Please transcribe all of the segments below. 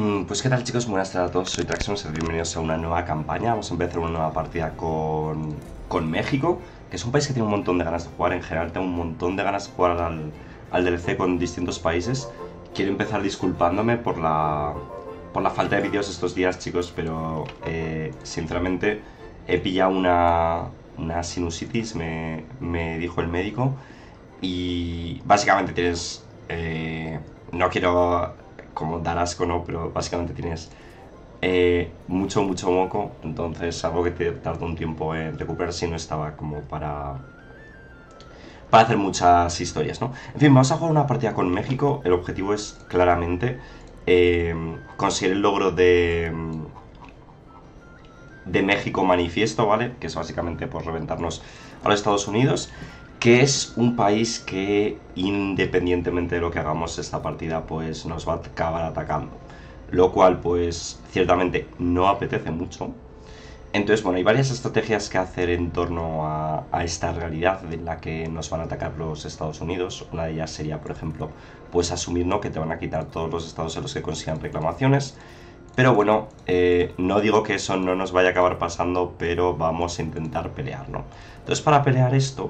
Pues qué tal, chicos, buenas tardes a todos, soy Traxxon, bienvenidos a una nueva campaña. Vamos a empezar una nueva partida con México, que es un país que tiene un montón de ganas de jugar. En general tengo un montón de ganas de jugar al DLC con distintos países. Quiero empezar disculpándome por la falta de vídeos estos días, chicos, pero sinceramente he pillado una sinusitis, me dijo el médico, y básicamente tienes... no quiero como dar asco, ¿no? Pero básicamente tienes mucho moco, entonces algo que te tarda un tiempo en recuperarse y no estaba como para hacer muchas historias, ¿no? En fin, vamos a jugar una partida con México. El objetivo es claramente conseguir el logro de México Manifiesto, ¿vale? Que es básicamente pues reventarnos a los Estados Unidos, que es un país que, independientemente de lo que hagamos esta partida, pues nos va a acabar atacando, lo cual pues ciertamente no apetece mucho. Entonces, bueno, hay varias estrategias que hacer en torno a esta realidad de la que nos van a atacar los Estados Unidos. Una de ellas sería, por ejemplo, pues asumir, ¿no?, que te van a quitar todos los estados en los que consigan reclamaciones. Pero bueno, no digo que eso no nos vaya a acabar pasando, pero vamos a intentar pelear, ¿no? Entonces, para pelear esto,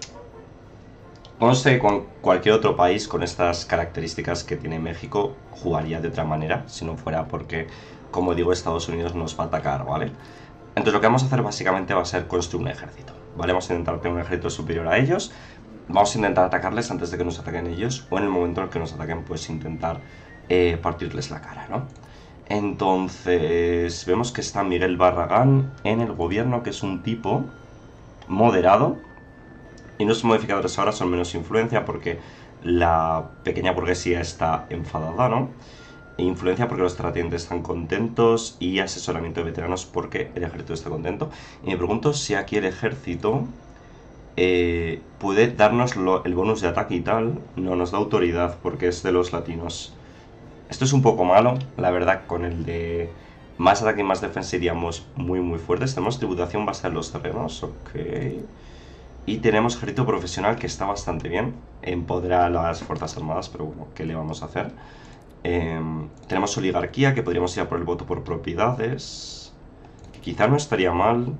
conste que con cualquier otro país con estas características que tiene México jugaría de otra manera, si no fuera porque, como digo, Estados Unidos nos va a atacar, ¿vale? Entonces lo que vamos a hacer básicamente va a ser construir un ejército, ¿vale? Vamos a intentar tener un ejército superior a ellos, vamos a intentar atacarles antes de que nos ataquen ellos, o en el momento en el que nos ataquen, pues intentar partirles la cara, ¿no? Entonces vemos que está Miguel Barragán en el gobierno, que es un tipo moderado, y nuestros modificadores ahora son menos influencia porque la pequeña burguesía está enfadada, ¿no? E influencia porque los terratenientes están contentos, y asesoramiento de veteranos porque el ejército está contento. Y me pregunto si aquí el ejército puede darnos el bonus de ataque y tal. No, nos da autoridad porque es de los latinos. Esto es un poco malo, la verdad. Con el de más ataque y más defensa iríamos muy fuertes. Tenemos tributación base en los terrenos, ok. Y tenemos ejército profesional, que está bastante bien. Empodera a las fuerzas armadas, pero bueno, ¿qué le vamos a hacer? Tenemos oligarquía, que podríamos ir a por el voto por propiedades, que quizá no estaría mal.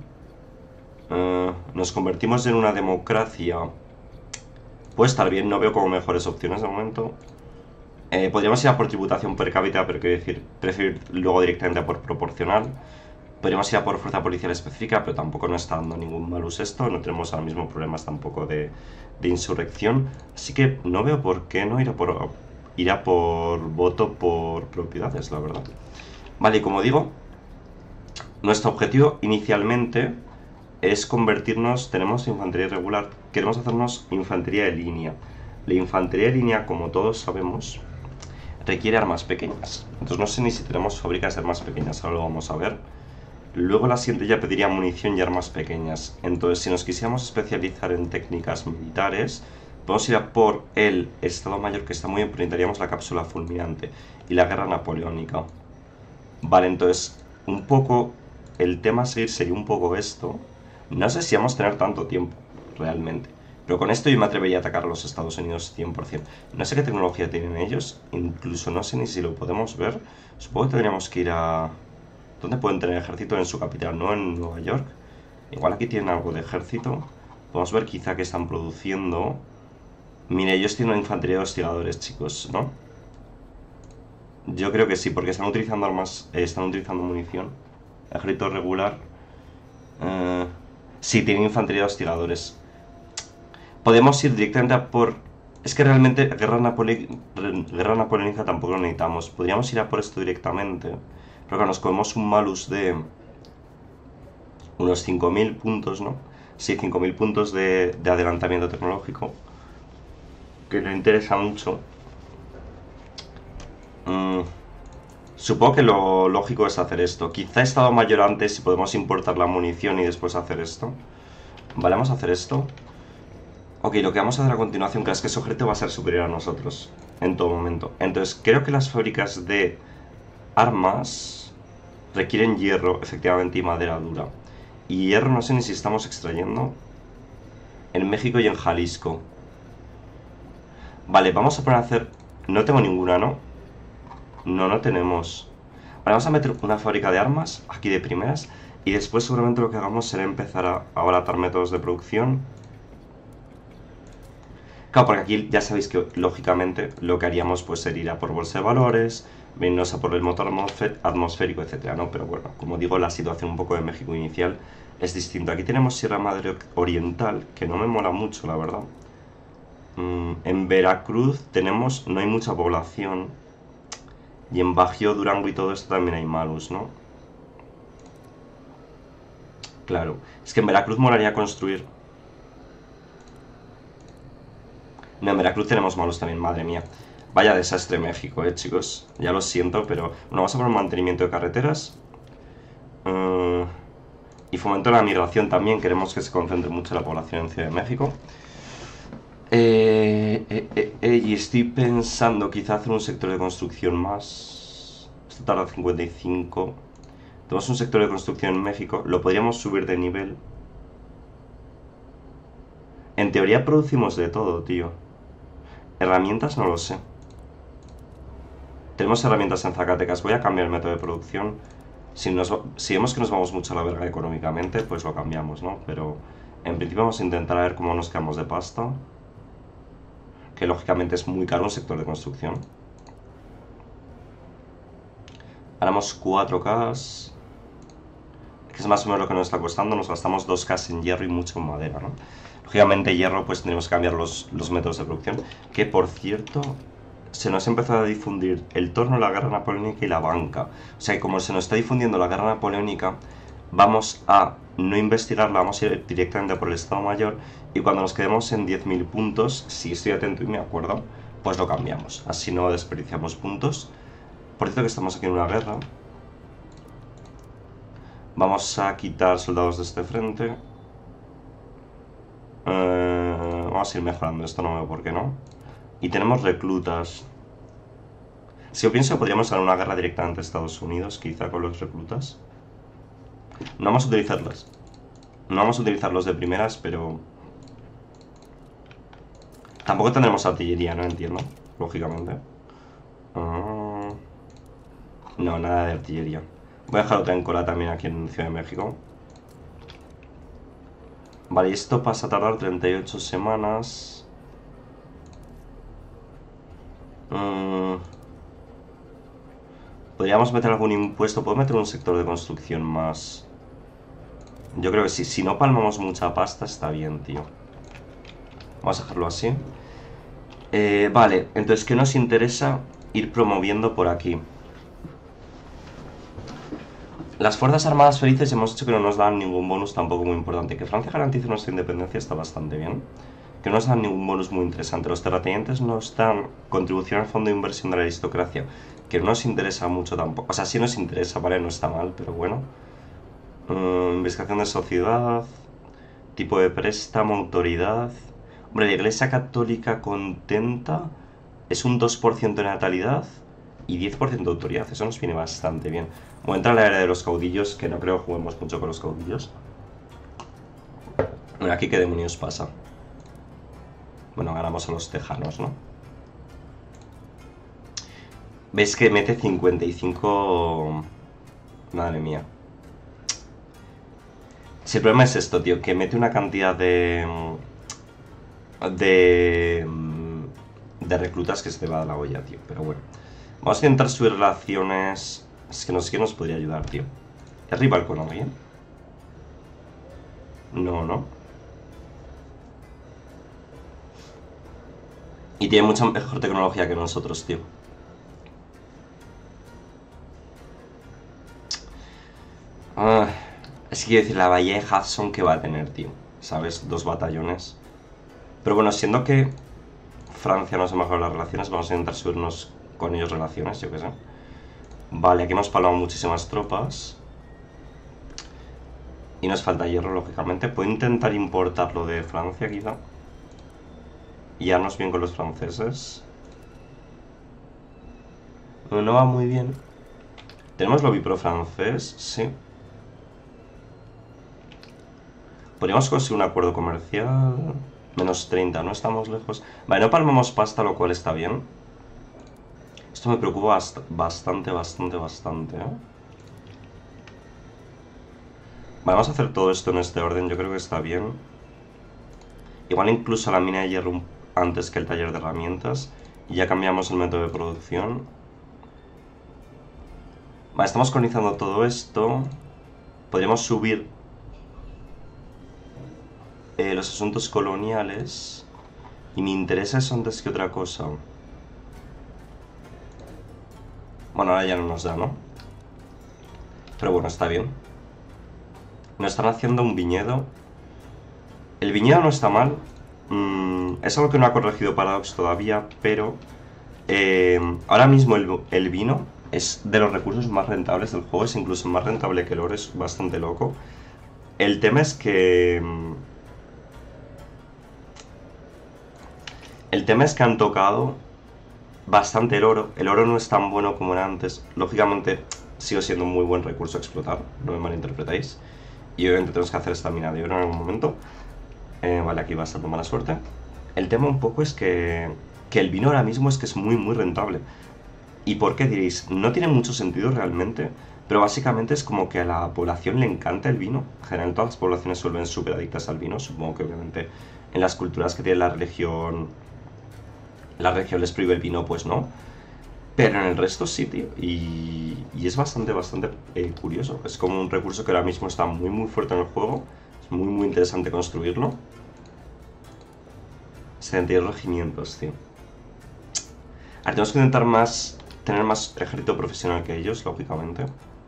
Nos convertimos en una democracia, puede estar bien, no veo como mejores opciones de momento. Podríamos ir a por tributación per cápita, pero quiero decir, prefiero luego directamente a por proporcional. Podríamos ir a por fuerza policial específica, pero tampoco nos está dando ningún malus esto. No tenemos ahora mismo problemas tampoco de insurrección, así que no veo por qué no ir a por voto por propiedades, la verdad. Vale, y como digo, nuestro objetivo inicialmente es convertirnos... Tenemos infantería irregular, queremos hacernos infantería de línea. La infantería de línea, como todos sabemos, requiere armas pequeñas. Entonces no sé ni si tenemos fábricas de armas pequeñas, ahora lo vamos a ver. Luego la siguiente ya pediría munición y armas pequeñas. Entonces, si nos quisiéramos especializar en técnicas militares, podemos ir a por el Estado Mayor, que está muy bien, pero necesitaríamos la cápsula fulminante y la guerra napoleónica. Vale, entonces, un poco el tema a seguir sería un poco esto. No sé si vamos a tener tanto tiempo, realmente. Pero con esto yo me atrevería a atacar a los Estados Unidos 100%. No sé qué tecnología tienen ellos, incluso no sé ni si lo podemos ver. Supongo que tendríamos que ir a... ¿Dónde pueden tener ejército? En su capital, no en Nueva York. Igual aquí tienen algo de ejército. Podemos ver quizá que están produciendo. Mira, ellos tienen una infantería de hostigadores, chicos, ¿no? Yo creo que sí, porque están utilizando armas, están utilizando munición. Ejército regular. Sí, tienen infantería de hostigadores. Podemos ir directamente a por... Es que realmente guerra napoleónica tampoco lo necesitamos. Podríamos ir a por esto directamente. Pero que nos comemos un malus de unos 5.000 puntos, ¿no? Sí, 5.000 puntos de adelantamiento tecnológico, que no interesa mucho. Supongo que lo lógico es hacer esto. Quizá he estado mayor antes y podemos importar la munición y después hacer esto. Vale, vamos a hacer esto. Ok, lo que vamos a hacer a continuación, que es que ese objeto va a ser superior a nosotros en todo momento. Entonces, creo que las fábricas de armas requieren hierro, efectivamente, y madera dura. Y hierro no sé ni si estamos extrayendo en México y en Jalisco. Vale, vamos a poner a hacer... No tengo ninguna, ¿no? No tenemos. vamos a meter una fábrica de armas aquí de primeras. Y después seguramente lo que hagamos será empezar a abaratar métodos de producción. Claro, porque aquí ya sabéis que lógicamente lo que haríamos pues sería ir a por bolsa de valores, venirnos a por el motor atmosférico, etcétera, ¿no? Pero bueno, como digo, la situación un poco de México inicial es distinta. Aquí tenemos Sierra Madre Oriental, que no me mola mucho, la verdad. En Veracruz tenemos, no hay mucha población. Y en Bajío, Durango y todo esto también hay malus, ¿no? Claro, es que en Veracruz molaría construir. No, en Veracruz tenemos malus también, madre mía. Vaya desastre México, chicos. Ya lo siento, pero... Bueno, vamos a poner mantenimiento de carreteras. Y fomento la migración también. Queremos que se concentre mucho la población en Ciudad de México. Y estoy pensando quizá hacer un sector de construcción más. Esto tarda 55. Tenemos un sector de construcción en México. Lo podríamos subir de nivel. En teoría producimos de todo, tío. Herramientas no lo sé. Tenemos herramientas en Zacatecas. Voy a cambiar el método de producción. Si vemos que nos vamos mucho a la verga económicamente, pues lo cambiamos, ¿no? Pero en principio vamos a intentar a ver cómo nos quedamos de pasta. Que lógicamente es muy caro un sector de construcción. Haremos 4K. Que es más o menos lo que nos está costando. Nos gastamos 2K en hierro y mucho en madera, ¿no? Lógicamente hierro, pues tenemos que cambiar los métodos de producción. Que por cierto, se nos ha empezado a difundir el torno, la guerra napoleónica y la banca. O sea que como se nos está difundiendo la guerra napoleónica, vamos a no investigarla, vamos a ir directamente por el Estado Mayor. Y cuando nos quedemos en 10.000 puntos, si estoy atento y me acuerdo, pues lo cambiamos. Así no desperdiciamos puntos. Por cierto que estamos aquí en una guerra. Vamos a quitar soldados de este frente. Vamos a ir mejorando esto, no veo por qué no. Y tenemos reclutas. Si yo pienso, podríamos dar una guerra directamente a Estados Unidos, quizá con los reclutas. No vamos a utilizarlas. No vamos a utilizarlos de primeras, pero... Tampoco tendremos artillería, no entiendo, lógicamente. No, nada de artillería. Voy a dejar otra en cola también aquí en Ciudad de México. Vale, y esto pasa a tardar 38 semanas. Podríamos meter algún impuesto. ¿Puedo meter un sector de construcción más? Yo creo que sí. Si no palmamos mucha pasta, está bien, tío. Vamos a dejarlo así. Vale, entonces, ¿qué nos interesa ir promoviendo por aquí? Las Fuerzas Armadas Felices hemos dicho que no nos dan ningún bonus tampoco muy importante. Que Francia garantice nuestra independencia está bastante bien. Que no nos dan ningún bonus muy interesante. Los terratenientes nos dan contribución al fondo de inversión de la aristocracia, que no nos interesa mucho tampoco. O sea, sí nos interesa, ¿vale? No está mal, pero bueno. Investigación de sociedad. Tipo de préstamo, autoridad. Hombre, la Iglesia Católica contenta. Es un 2% de natalidad y 10% de autoridad. Eso nos viene bastante bien. Voy a entrar a la era de los caudillos, que no creo que juguemos mucho con los caudillos. Bueno, aquí qué demonios pasa. Bueno, ganamos a los tejanos, ¿no? ¿Ves que mete 55? Madre mía. Si el problema es esto, tío, que mete una cantidad de reclutas que se te va a la olla, tío. Pero bueno. Vamos a intentar subir relaciones. Es que no sé qué nos podría ayudar, tío. ¿Es rival con alguien? No, ¿no? Y tiene mucha mejor tecnología que nosotros, tío. Es que quiero decir, la bahía de Hudson que va a tener, tío. ¿Sabes? 2 batallones. Pero bueno, siendo que Francia nos ha mejorado las relaciones, vamos a intentar subirnos con ellos relaciones, yo qué sé. Vale, aquí hemos palmado muchísimas tropas. Y nos falta hierro, lógicamente. Puedo intentar importarlo de Francia, quizá. Y darnos bien con los franceses. No va muy bien. ¿Tenemos lobby pro francés? Sí. Podríamos conseguir un acuerdo comercial. Menos 30, no estamos lejos. Vale, no palmamos pasta, lo cual está bien. Esto me preocupa bastante, bastante, ¿eh? Vale, vamos a hacer todo esto en este orden, yo creo que está bien. Igual incluso la mina de hierro antes que el taller de herramientas. Y ya cambiamos el método de producción. Vale, estamos colonizando todo esto. Podríamos subir los asuntos coloniales. Y me interesa eso antes que otra cosa. Bueno, ahora ya no nos da, ¿no? Pero bueno, está bien. Nos están haciendo un viñedo. El viñedo no está mal. Es algo que no ha corregido Paradox todavía, pero ahora mismo el vino es de los recursos más rentables del juego. Es incluso más rentable que el oro, es bastante loco. El tema es que... El tema es que han tocado bastante el oro. El oro no es tan bueno como era antes. Lógicamente sigue siendo un muy buen recurso a explotar, no me malinterpretáis. Y obviamente tenemos que hacer esta mina de oro en algún momento. Vale, aquí bastante mala suerte. El tema un poco es que el vino ahora mismo es que es muy rentable. ¿Y por qué diréis? No tiene mucho sentido realmente, pero básicamente es como que a la población le encanta el vino. En general todas las poblaciones se vuelven súper adictas al vino. Supongo que obviamente en las culturas que tiene la religión les prohíbe el vino, pues no. Pero en el resto sí, tío. Y es bastante curioso. Es como un recurso que ahora mismo está muy fuerte en el juego. Es muy interesante construirlo. 72 regimientos, tío. Ahora tenemos que intentar tener más ejército profesional que ellos, lógicamente.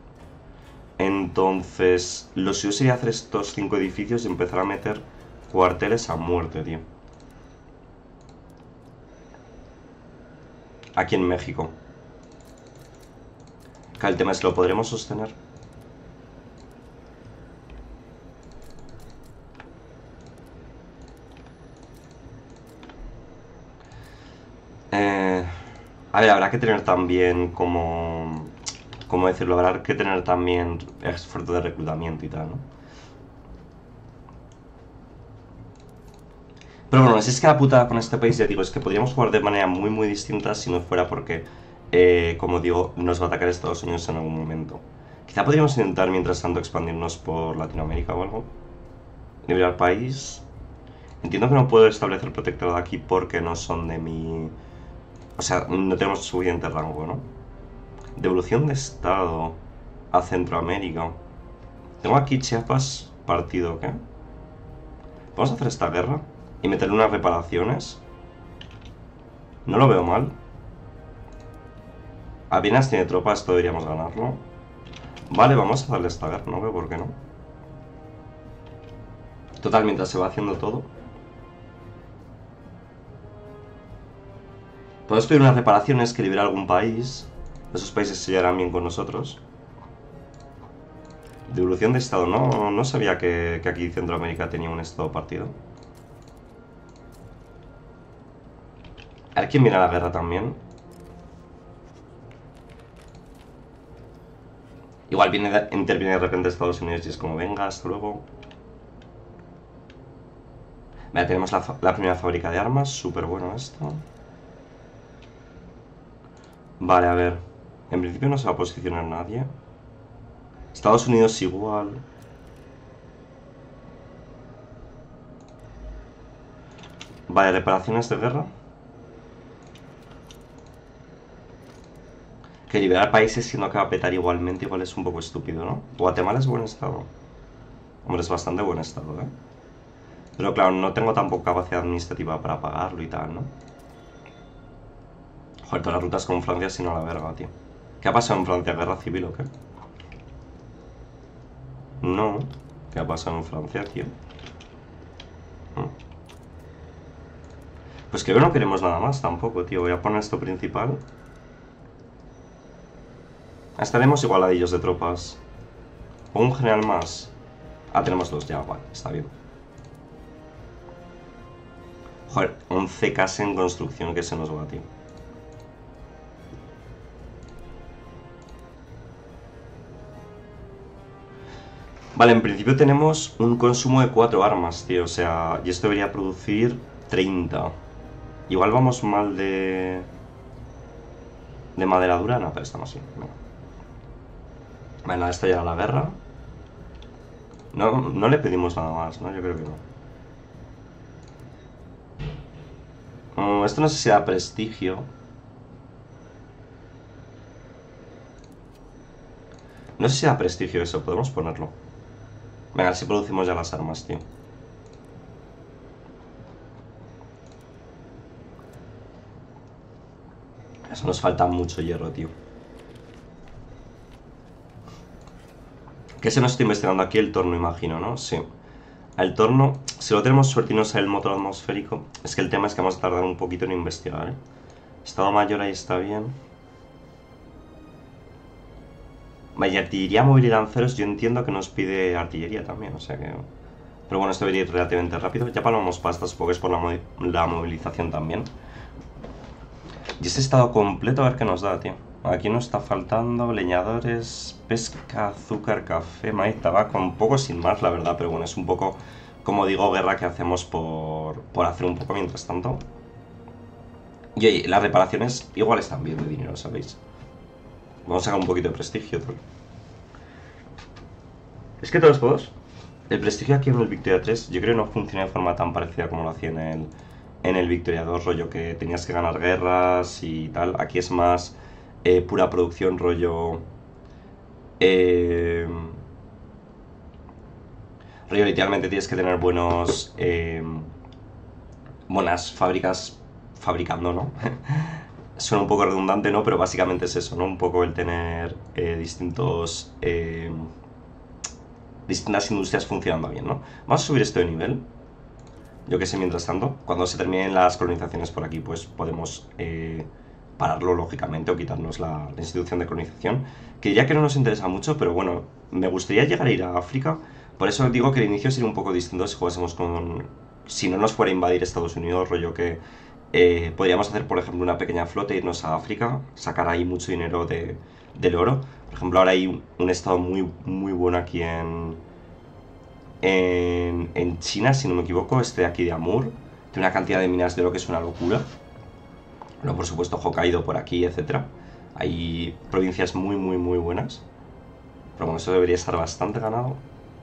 Entonces, lo suyo sería hacer estos 5 edificios y empezar a meter cuarteles a muerte, tío. Aquí en México. Que el tema es, ¿lo podremos sostener? A ver, habrá que tener también ¿cómo decirlo? Habrá que tener también esfuerzo de reclutamiento y tal, ¿no? Pero bueno, si es que la putada con este país, ya digo, es que podríamos jugar de manera muy distinta si no fuera porque, como digo, nos va a atacar Estados Unidos en algún momento. Quizá podríamos intentar, mientras tanto, expandirnos por Latinoamérica o algo. Liberar país. Entiendo que no puedo establecer protectorado aquí porque no son de mi... O sea, no tenemos suficiente rango, ¿no? Devolución de estado a Centroamérica. Tengo aquí Chiapas partido, ¿qué? Vamos a hacer esta guerra y meterle unas reparaciones. No lo veo mal. Avinas tiene tropas, esto deberíamos ganarlo. Vale, vamos a darle esta guerra, no veo por qué no. Total, mientras se va haciendo todo. Podemos pedir unas reparaciones que libere algún país. Esos países se llevarán bien con nosotros. Devolución de estado, no sabía que aquí Centroamérica tenía un estado partido. A ver quién viene a la guerra también. Igual interviene de repente Estados Unidos y es como, venga, hasta luego. Vale, tenemos la primera fábrica de armas, súper bueno esto. Vale, a ver. En principio no se va a posicionar nadie. Estados Unidos igual. Vale, reparaciones de guerra. Que liberar países siendo que va a petar igualmente igual es un poco estúpido, ¿no? Guatemala es buen estado. Hombre, es bastante buen estado, ¿eh? Pero claro, no tengo tampoco capacidad administrativa para pagarlo y tal, ¿no? Joder, todas las rutas con Francia sino la verga, tío. ¿Qué ha pasado en Francia? ¿Guerra civil o qué? No. ¿Qué ha pasado en Francia, tío? Pues creo que no queremos nada más tampoco, tío. Voy a poner esto principal. Estaremos igualadillos de tropas. ¿O un general más? Ah, tenemos dos ya, vale, está bien. Joder, 11 casas en construcción que se nos va, tío. Vale, en principio tenemos un consumo de 4 armas, tío. O sea, y esto debería producir 30. Igual vamos mal de... De madera dura, no, pero estamos bien. Bueno, esto ya era la guerra. No le pedimos nada más, ¿no? Yo creo que no. Esto no sé si da prestigio. No sé si da prestigio eso, podemos ponerlo. Venga, si producimos ya las armas, tío. Eso nos falta mucho hierro, tío. ¿Qué se nos está investigando aquí? El torno, imagino, ¿no? Sí. El torno, si lo tenemos suerte y no sale el motor atmosférico, es que el tema es que vamos a tardar un poquito en investigar, ¿eh? Estado mayor ahí está bien. Vaya, artillería, móvil y lanceros, yo entiendo que nos pide artillería también, o sea que... Pero bueno, esto debería ir relativamente rápido. Ya palmamos pastas, supongo que es por la movilización también. Y este estado completo, a ver qué nos da, tío. Aquí nos está faltando leñadores, pesca, azúcar, café, maíz, tabaco, un poco sin más, la verdad, pero bueno, es un poco, como digo, guerra que hacemos por hacer un poco mientras tanto. Y oye, las reparaciones igual están bien de dinero, ¿sabéis? Vamos a sacar un poquito de prestigio, tío. Es que todos, el prestigio aquí en el Victoria 3 yo creo que no funciona de forma tan parecida como lo hacía en el Victoria 2, rollo que tenías que ganar guerras y tal. Aquí es más pura producción, rollo... rollo, literalmente tienes que tener buenas fábricas fabricando, ¿no? Suena un poco redundante, ¿no? Pero básicamente es eso, ¿no? Un poco el tener distintas industrias funcionando bien, ¿no? Vamos a subir esto de nivel. Yo que sé, mientras tanto, cuando se terminen las colonizaciones por aquí, pues podemos pararlo, lógicamente, o quitarnos la institución de colonización, que ya que no nos interesa mucho, pero bueno, me gustaría llegar a ir a África. Por eso digo que el inicio sería un poco distinto si jugásemos con... Si no nos fuera a invadir Estados Unidos, rollo que podríamos hacer, por ejemplo, una pequeña flota e irnos a África, sacar ahí mucho dinero del oro. Por ejemplo, ahora hay un estado muy, muy bueno aquí en China, si no me equivoco, este de aquí de Amur. Tiene una cantidad de minas de oro que es una locura. Bueno, por supuesto, Hokkaido por aquí, etcétera. Hay provincias muy, muy, muy buenas. Pero bueno, eso debería estar bastante ganado.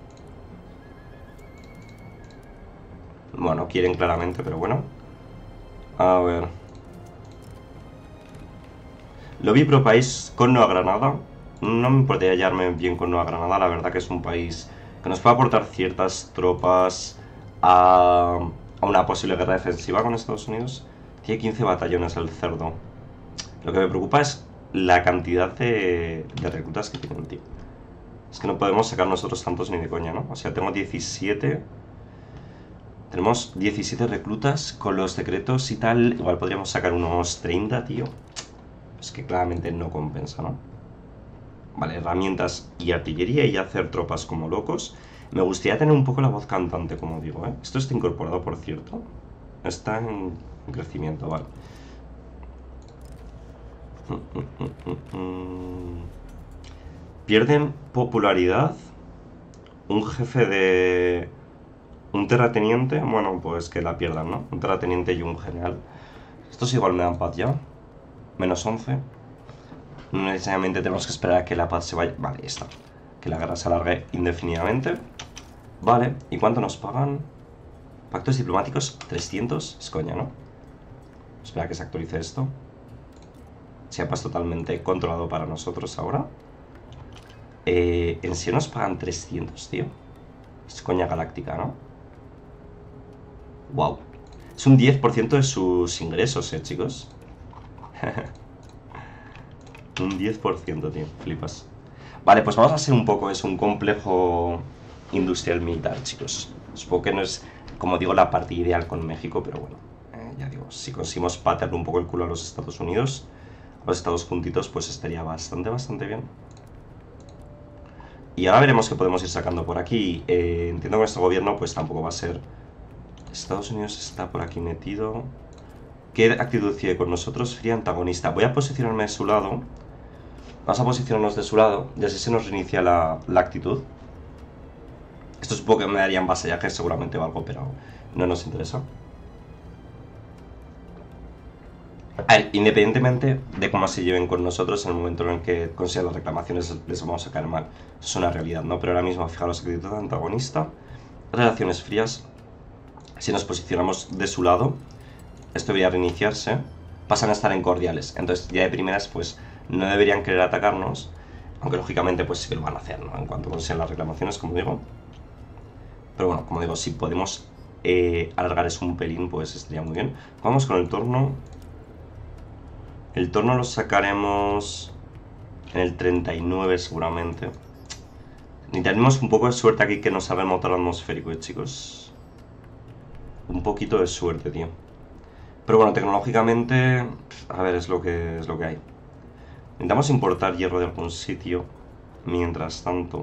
Bueno, quieren claramente, pero bueno. A ver. Lobby pro país con Nueva Granada. No me importaría hallarme bien con Nueva Granada. La verdad que es un país que nos puede aportar ciertas tropas a una posible guerra defensiva con Estados Unidos. Tiene 15 batallones el cerdo. Lo que me preocupa es la cantidad de reclutas que tienen, tío. Es que no podemos sacar nosotros tantos ni de coña, ¿no? O sea, tengo 17. Tenemos 17 reclutas con los secretos y tal. Igual podríamos sacar unos 30, tío. Es que claramente no compensa, ¿no? Vale, herramientas y artillería y hacer tropas como locos. Me gustaría tener un poco la voz cantante, como digo, ¿eh? Esto está incorporado, por cierto. Está en crecimiento, vale. Pierden popularidad. Un jefe de... Un terrateniente, bueno, pues que la pierdan, ¿no? Un terrateniente y un general. Estos igual me dan paz ya. Menos 11. No necesariamente tenemos que esperar a que la paz se vaya. Vale, ya está. Que la guerra se alargue indefinidamente. Vale, ¿y cuánto nos pagan? Pactos diplomáticos, 300. Es coña, ¿no? Espera que se actualice esto. Chiapas totalmente controlado para nosotros ahora. En sí nos pagan 300, tío. Es coña galáctica, ¿no? Wow. Es un 10% de sus ingresos, chicos. Un 10%, tío. Flipas. Vale, pues vamos a hacer un poco, es un complejo industrial militar, chicos. Supongo que no es, como digo, la parte ideal con México, pero bueno. Ya digo, si conseguimos patearle un poco el culo a los Estados Unidos, a los Estados juntitos, pues estaría bastante, bastante bien. Y ahora veremos qué podemos ir sacando por aquí. Entiendo que nuestro gobierno pues tampoco va a ser... Estados Unidos está por aquí metido. ¿Qué actitud tiene con nosotros? Fría antagonista. Voy a posicionarme de su lado. Vamos a posicionarnos de su lado y así se nos reinicia la actitud. Esto supongo que me darían vasallaje seguramente o algo, pero no nos interesa. A ver, independientemente de cómo se lleven con nosotros, en el momento en el que consigan las reclamaciones les vamos a caer mal. Eso es una realidad, ¿no? Pero ahora mismo, fijaros, actitud antagonista, relaciones frías, si nos posicionamos de su lado, esto debería reiniciarse, pasan a estar en cordiales. Entonces, ya de primeras, pues, no deberían querer atacarnos, aunque lógicamente, pues sí que lo van a hacer, ¿no? En cuanto consigan las reclamaciones, como digo. Pero bueno, como digo, si podemos alargar eso un pelín, pues estaría muy bien. Vamos con el torno. El torno lo sacaremos en el 39 seguramente. Necesitaremos un poco de suerte aquí que nos salga el motor atmosférico, chicos. Un poquito de suerte, tío. Pero bueno, tecnológicamente, a ver, es lo que hay. Intentamos importar hierro de algún sitio. Mientras tanto,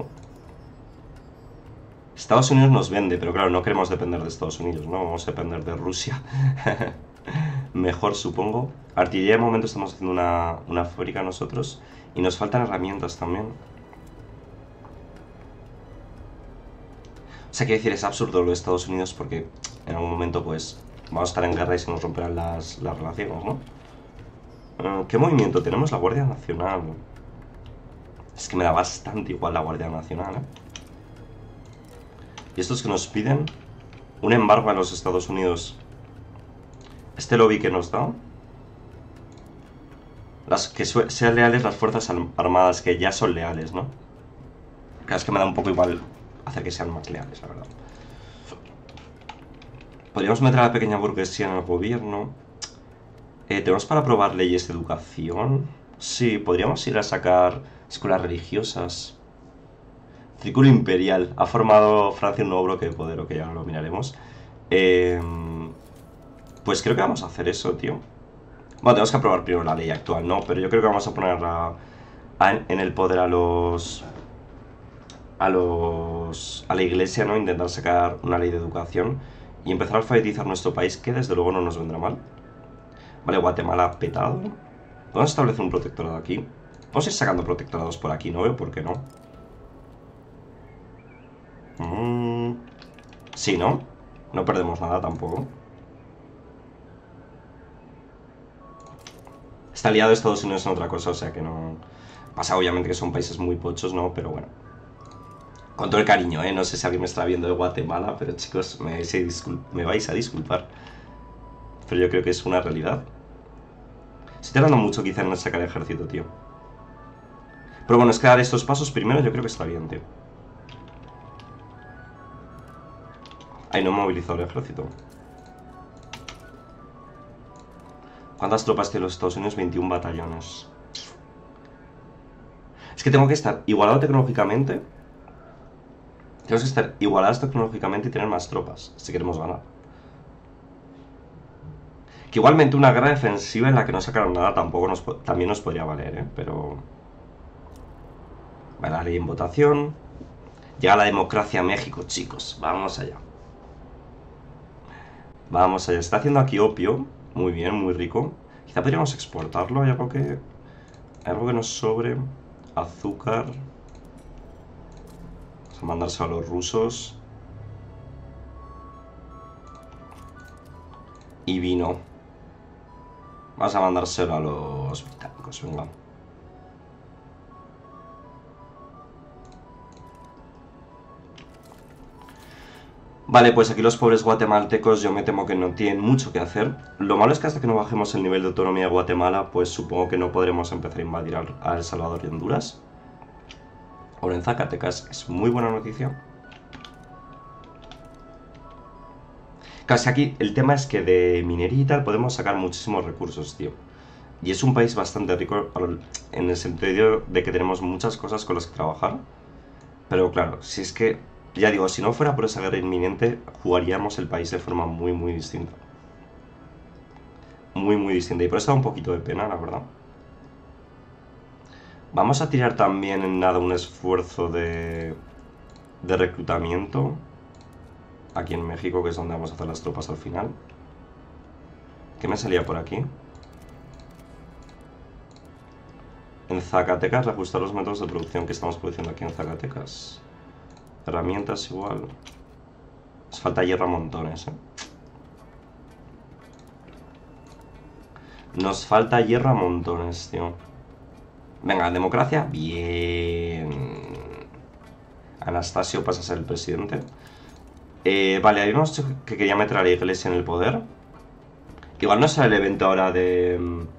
Estados Unidos nos vende, pero claro, no queremos depender de Estados Unidos, ¿no? Vamos a depender de Rusia. Mejor, supongo. Artillería, de momento estamos haciendo una fábrica nosotros. Y nos faltan herramientas también. O sea, quiero decir, es absurdo lo de Estados Unidos porque en algún momento, pues, vamos a estar en guerra y se nos romperán las relaciones, ¿no? ¿Qué movimiento? Tenemos la Guardia Nacional. Es que me da bastante igual la Guardia Nacional, ¿eh? Y estos que nos piden un embargo a los Estados Unidos. Este lobby que nos da. Que sean leales las fuerzas armadas, que ya son leales, ¿no? Claro, es que me da un poco igual hacer que sean más leales, la verdad. Podríamos meter a la pequeña burguesía en el gobierno. ¿Tenemos para probar leyes de educación? Sí, podríamos ir a sacar escuelas religiosas. Círculo Imperial. Ha formado Francia un nuevo bloque de poder, que ya lo miraremos. Pues creo que vamos a hacer eso, tío. Bueno, tenemos que aprobar primero la ley actual, ¿no? Pero yo creo que vamos a poner en el poder a la iglesia, ¿no? Intentar sacar una ley de educación y empezar a alfabetizar nuestro país, que desde luego no nos vendrá mal. Vale, Guatemala petado. Podemos establecer un protectorado aquí. Vamos a ir sacando protectorados por aquí, no veo por qué no. Sí, ¿no? No perdemos nada tampoco. Está aliado Estados Unidos en otra cosa, o sea que no... Pasa obviamente que son países muy pochos, ¿no? Pero bueno. Con todo el cariño, ¿eh? No sé si alguien me está viendo de Guatemala, pero chicos, me vais a disculpar. Pero yo creo que es una realidad. Estoy tardando mucho quizá en sacar el ejército, tío. Pero bueno, es que dar estos pasos primero yo creo que está bien, tío. Ay, no he movilizado el ejército. ¿Cuántas tropas tiene los Estados Unidos? 21 batallones. Es que tengo que estar igualado tecnológicamente. Tenemos que estar igualados tecnológicamente y tener más tropas si queremos ganar. Que igualmente una guerra defensiva en la que no sacaron nada tampoco también nos podría valer, ¿eh? Pero... Vale, la ley en votación. Llega la democracia a México, chicos. Vamos allá. Vamos allá. Está haciendo aquí opio. Muy bien, muy rico. Quizá podríamos exportarlo. Hay algo que nos sobre. Azúcar. Vamos a mandárselo a los rusos. Y vino. Vamos a mandárselo a los británicos, venga. Vale, pues aquí los pobres guatemaltecos yo me temo que no tienen mucho que hacer. Lo malo es que hasta que no bajemos el nivel de autonomía de Guatemala, pues supongo que no podremos empezar a invadir a El Salvador y Honduras. Ahora en Zacatecas es muy buena noticia. Casi aquí el tema es que de minería y tal podemos sacar muchísimos recursos, tío. Y es un país bastante rico en el sentido de que tenemos muchas cosas con las que trabajar. Pero claro, si es que, ya digo, si no fuera por esa guerra inminente, jugaríamos el país de forma muy, muy distinta. Muy, muy distinta. Y por eso da un poquito de pena, la verdad. Vamos a tirar también en nada un esfuerzo de reclutamiento. Aquí en México, que es donde vamos a hacer las tropas al final. ¿Qué me salía por aquí? En Zacatecas, reajustar los métodos de producción que estamos produciendo aquí en Zacatecas. Herramientas igual. Nos falta hierro a montones, ¿eh? Nos falta hierro a montones, tío. Venga, democracia. Bien. Anastasio pasa a ser el presidente. Vale, habíamos dicho que quería meter a la iglesia en el poder. Igual no será el evento ahora de...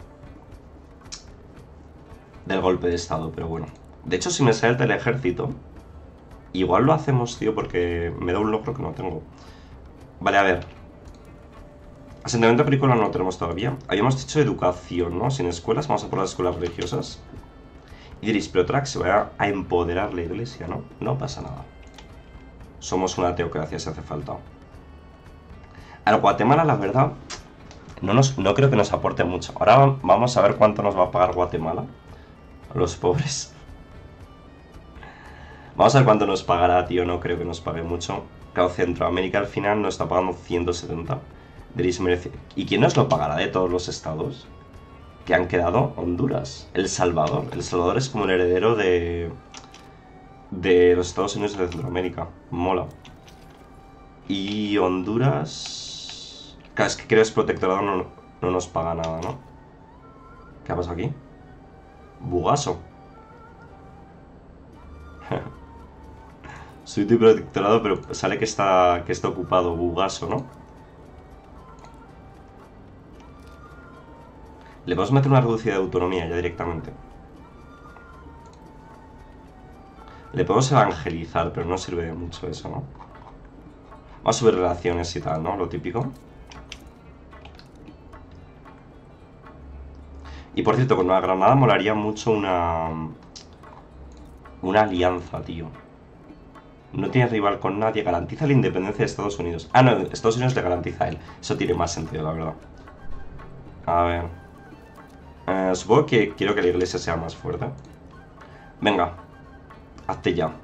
del golpe de estado, pero bueno. De hecho, si me sale el del ejército, igual lo hacemos, tío, porque me da un logro que no tengo. Vale, a ver. Asentamiento agrícola no lo tenemos todavía. Habíamos dicho educación, ¿no? Sin escuelas, vamos a por las escuelas religiosas. Y diréis, pero Trax se va a empoderar la iglesia, ¿no? No pasa nada. Somos una teocracia si hace falta. Al Guatemala, la verdad, no creo que nos aporte mucho. Ahora vamos a ver cuánto nos va a pagar Guatemala. A los pobres. Vamos a ver cuánto nos pagará, tío. No creo que nos pague mucho. Claro, Centroamérica al final nos está pagando 170. Diréis, merece... ¿Y quién nos lo pagará de todos los estados que han quedado? Honduras. El Salvador. El Salvador es como el heredero de los Estados Unidos de Centroamérica. Mola. Y Honduras... Claro, es que creo que es protectorado, no nos paga nada, ¿no? ¿Qué ha pasado aquí? Bugaso. Soy tu protectorado, pero sale que está ocupado. Bugaso, ¿no? Le podemos meter una reducida de autonomía ya directamente. Le podemos evangelizar, pero no sirve de mucho eso, ¿no? Vamos a subir relaciones y tal, ¿no? Lo típico. Y por cierto, con Nueva Granada molaría mucho una alianza, tío. No tiene rival con nadie, garantiza la independencia de Estados Unidos. Ah, no, Estados Unidos le garantiza a él. Eso tiene más sentido, la verdad. A ver. Supongo que quiero que la iglesia sea más fuerte. Venga. Hazte ya.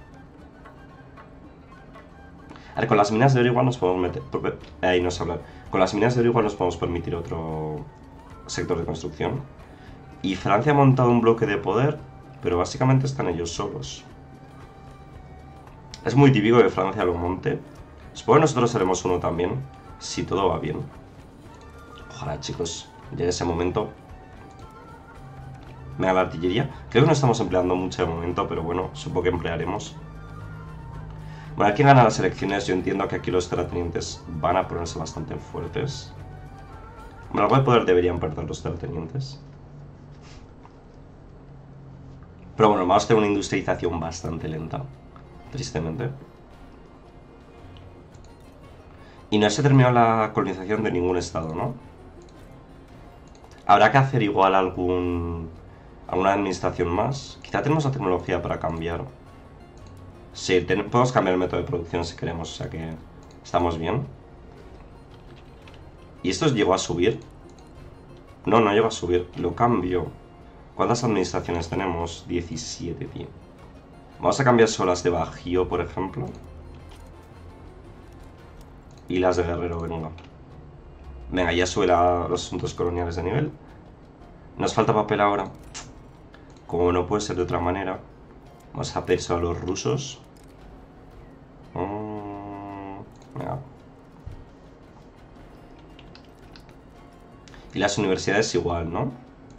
A ver, con las minas de oro igual nos podemos meter... Ahí no sé hablar. Con las minas de oro igual nos podemos permitir otro sector de construcción. Y Francia ha montado un bloque de poder, pero básicamente están ellos solos. Es muy típico que Francia lo monte. Supongo que nosotros haremos uno también, si todo va bien. Ojalá, chicos, llegue ese momento. Venga, la artillería. Creo que no estamos empleando mucho de momento, pero bueno, supongo que emplearemos. Bueno, ¿quién gana las elecciones? Yo entiendo que aquí los terratenientes van a ponerse bastante fuertes. Bueno, algo de poder deberían perder los terratenientes. Pero bueno, vamos a tener una industrialización bastante lenta. Tristemente. Y no se ha terminado la colonización de ningún estado, ¿no? Habrá que hacer igual alguna administración más. Quizá tenemos la tecnología para cambiar. Sí, podemos cambiar el método de producción si queremos, o sea que estamos bien. ¿Y esto llegó a subir? No, no llegó a subir. Lo cambio. ¿Cuántas administraciones tenemos? 17, tío. Vamos a cambiar solo las de Bajío, por ejemplo. Y las de Guerrero, venga. Venga, ya sube los asuntos coloniales de nivel. Nos falta papel ahora. Como no puede ser de otra manera, vamos a pedir a los rusos. Venga. Y las universidades igual, ¿no?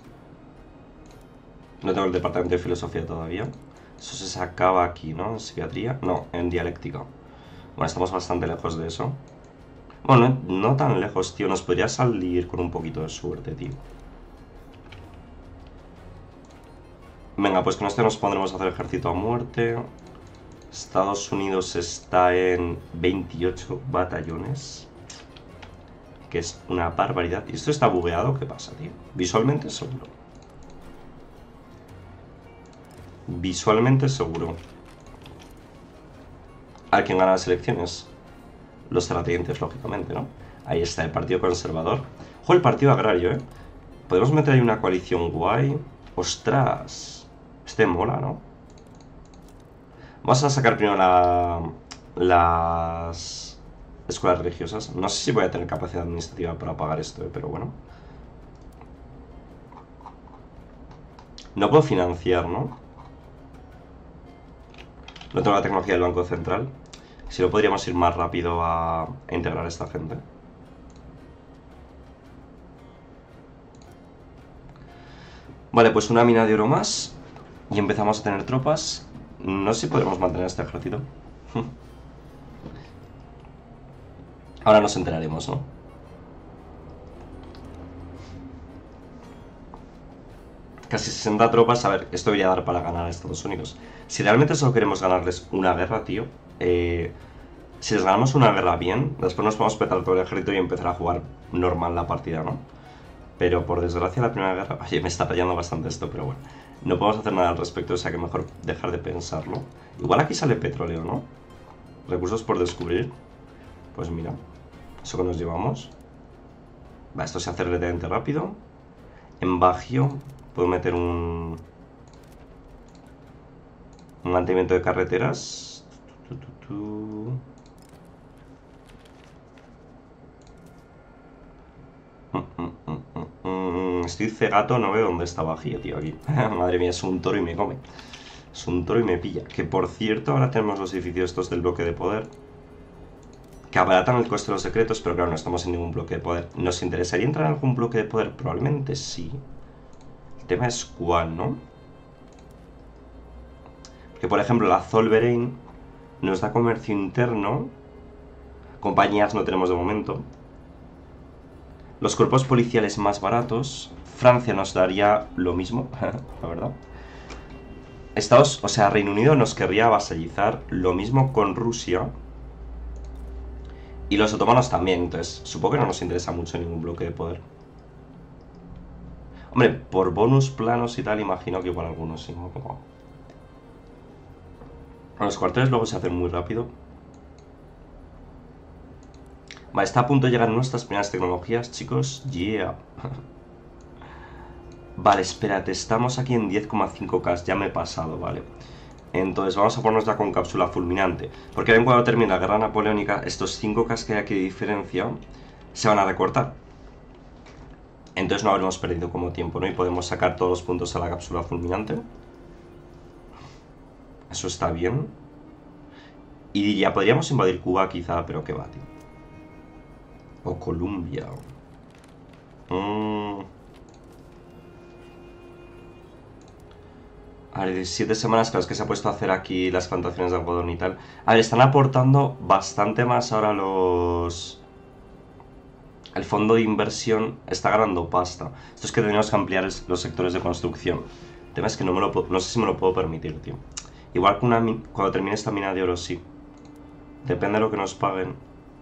No tengo el departamento de filosofía todavía. Eso se sacaba aquí, ¿no? En psiquiatría. No, en dialéctica. Bueno, estamos bastante lejos de eso. Bueno, no tan lejos, tío. Nos podría salir con un poquito de suerte, tío. Venga, pues con este nos pondremos a hacer ejército a muerte. Estados Unidos está en 28 batallones. Que es una barbaridad. ¿Y esto está bugueado? ¿Qué pasa, tío? Visualmente seguro. Visualmente seguro. A ver quién gana las elecciones. Los terratenientes, lógicamente, ¿no? Ahí está el Partido Conservador. ¡Jo, el Partido Agrario, eh! Podemos meter ahí una coalición guay. ¡Ostras! Este mola, ¿no? Vamos a sacar primero las escuelas religiosas. No sé si voy a tener capacidad administrativa para pagar esto, pero bueno. No puedo financiar, ¿no? No tengo la tecnología del Banco Central. Si no, podríamos ir más rápido a integrar a esta gente. Vale, pues una mina de oro más. Y empezamos a tener tropas. No sé si podremos mantener este ejército. Ahora nos enteraremos, ¿no? Casi 60 tropas. A ver, esto debería dar para ganar a Estados Unidos. Si realmente solo queremos ganarles una guerra, tío, si les ganamos una guerra bien, después nos podemos petar todo el ejército y empezar a jugar normal la partida, ¿no? Pero por desgracia la primera guerra... Oye, me está rayando bastante esto, pero bueno. No podemos hacer nada al respecto, o sea que mejor dejar de pensarlo. Igual aquí sale petróleo, ¿no? Recursos por descubrir. Pues mira, eso que nos llevamos. Va, esto se hace relativamente rápido. En Bajío puedo meter un mantenimiento de carreteras. Estoy cegato, no veo dónde está Bajío, tío, aquí. Madre mía, es un toro y me come. Es un toro y me pilla. Que por cierto, ahora tenemos los edificios estos del bloque de poder, que abaratan el coste de los secretos, pero claro, no estamos en ningún bloque de poder. ¿Nos interesaría entrar en algún bloque de poder? Probablemente sí. El tema es cuál, ¿no? Porque, por ejemplo, la Zollverein nos da comercio interno. Compañías no tenemos de momento. Los cuerpos policiales más baratos. Francia nos daría lo mismo, la verdad. O sea, Reino Unido nos querría avasallizar. Lo mismo con Rusia. Y los otomanos también, entonces supongo que no nos interesa mucho ningún bloque de poder. Hombre, por bonus planos y tal, imagino que igual algunos sí, ¿no? Los cuarteles luego se hacen muy rápido. Vale, está a punto de llegar nuestras primeras tecnologías, chicos. Yeah. Vale, espérate, estamos aquí en 10,5K, ya me he pasado, vale. Entonces vamos a ponernos ya con cápsula fulminante. Porque ven, cuando termine la guerra napoleónica, estos 5K que hay aquí de diferencia se van a recortar. Entonces no habremos perdido como tiempo, ¿no? Y podemos sacar todos los puntos a la cápsula fulminante. Eso está bien. Y diría, podríamos invadir Cuba quizá, pero qué va, tío. O Colombia. A ver, 7 semanas, claro, es que se ha puesto a hacer aquí las plantaciones de algodón y tal. A ver, están aportando bastante más ahora los... El fondo de inversión está ganando pasta. Esto es que tenemos que ampliar los sectores de construcción. El tema es que no sé si me lo puedo permitir, tío. Igual que cuando termine esta mina de oro, sí. Depende de lo que nos paguen.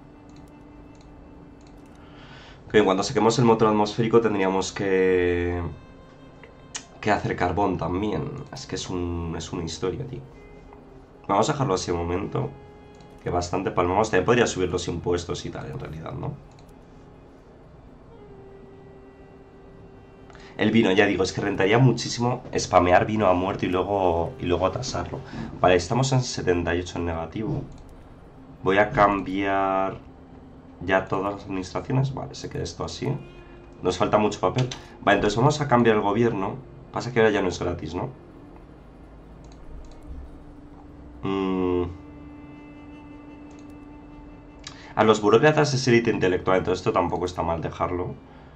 Que cuando saquemos el motor atmosférico tendríamos que hacer carbón también. Es que es una historia, tío. Vamos a dejarlo así un momento. Que bastante palmamos. También podría subir los impuestos y tal, en realidad, ¿no? El vino, ya digo, es que rentaría muchísimo spamear vino a muerto y luego tasarlo. Vale, estamos en 78 en negativo. Voy a cambiar ya todas las administraciones. Vale, se queda esto así. Nos falta mucho papel. Vale, entonces vamos a cambiar el gobierno. Pasa que ahora ya no es gratis, ¿no? A los burócratas es élite intelectual, entonces esto tampoco está mal dejarlo.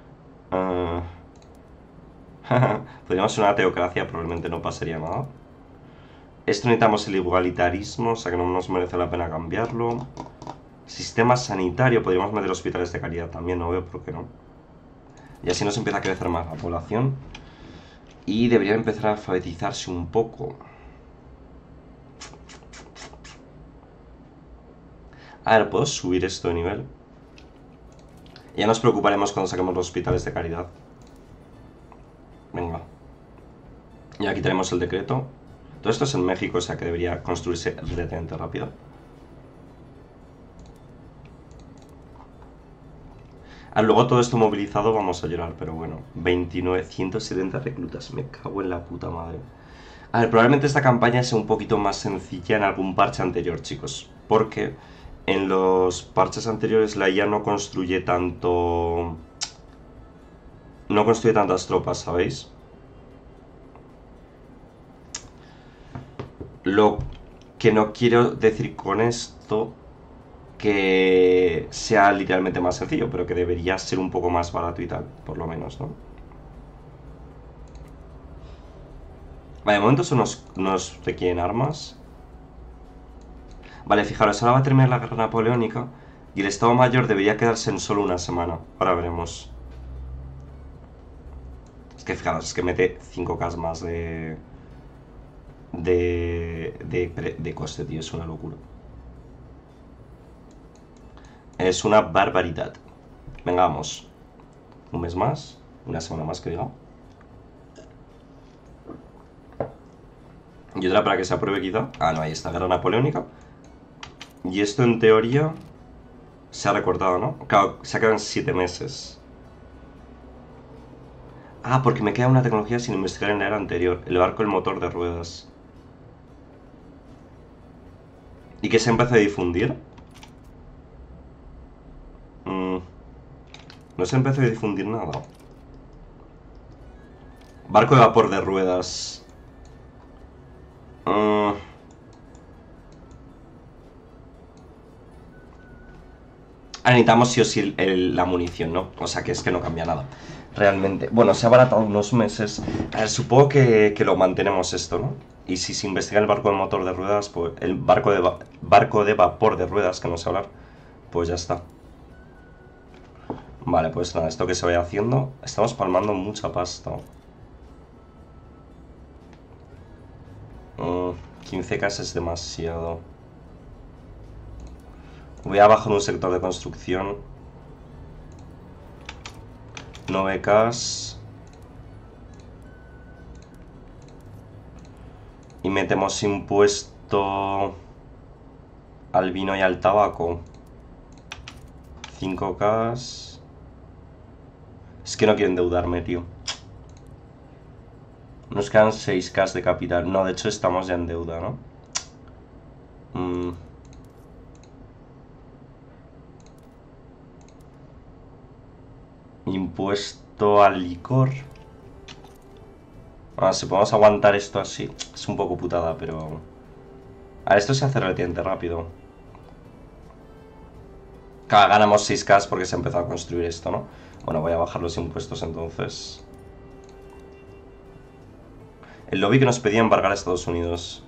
Podríamos ser una teocracia, probablemente no pasaría nada. Esto necesitamos el igualitarismo, o sea que no nos merece la pena cambiarlo. Sistema sanitario, podríamos meter hospitales de calidad también, no veo por qué no. Y así nos empieza a crecer más la población. Y debería empezar a alfabetizarse un poco. A ver, ¿puedo subir esto de nivel? Ya nos preocuparemos cuando saquemos los hospitales de caridad. Venga. Y aquí tenemos el decreto. Todo esto es en México, o sea que debería construirse relativamente rápido. Luego todo esto movilizado vamos a llorar, pero bueno. 29, 170 reclutas, me cago en la puta madre. A ver, probablemente esta campaña sea un poquito más sencilla en algún parche anterior, chicos. Porque en los parches anteriores la IA no construye tanto... No construye tantas tropas, ¿sabéis? Lo que no quiero decir con esto que sea literalmente más sencillo, pero que debería ser un poco más barato y tal, por lo menos, ¿no? Vale, de momento eso nos requieren armas. Vale, fijaros, ahora va a terminar la guerra napoleónica y el Estado Mayor debería quedarse en solo una semana. Ahora veremos. Es que fijaros, es que mete 5K más de coste, tío. Es una locura. Es una barbaridad. Venga, vamos. Un mes más. Una semana más, que diga. Y otra para que se apruebe quizá. Ah, no, ahí está, guerra napoleónica. Y esto en teoría se ha recortado, ¿no? Claro, se quedan 7 meses. Ah, porque me queda una tecnología sin investigar en la era anterior. El barco, el motor de ruedas. ¿Y que se empezó a difundir? No se empezó a difundir nada. Barco de vapor de ruedas. Necesitamos sí o sí la munición, ¿no? O sea que es que no cambia nada. Realmente. Bueno, se ha abaratado unos meses. A ver, supongo que lo mantenemos esto, ¿no? Y si se investiga el barco de motor de ruedas, pues el barco de vapor de ruedas, que no sé hablar, pues ya está. Vale, pues nada, esto que se vaya haciendo. Estamos palmando mucha pasta. 15K es demasiado. Voy a bajar un sector de construcción. 9K. Y metemos impuesto al vino y al tabaco. 5K. Es que no quiero endeudarme, tío. Nos quedan 6K de capital. No, de hecho estamos ya en deuda, ¿no? Impuesto al licor. Si podemos aguantar esto así. Es un poco putada, pero... A ver, esto se hace relativamente rápido. Claro, ganamos 6K porque se ha empezado a construir esto, ¿no? Bueno, voy a bajar los impuestos entonces. El lobby que nos pedía embargar a Estados Unidos.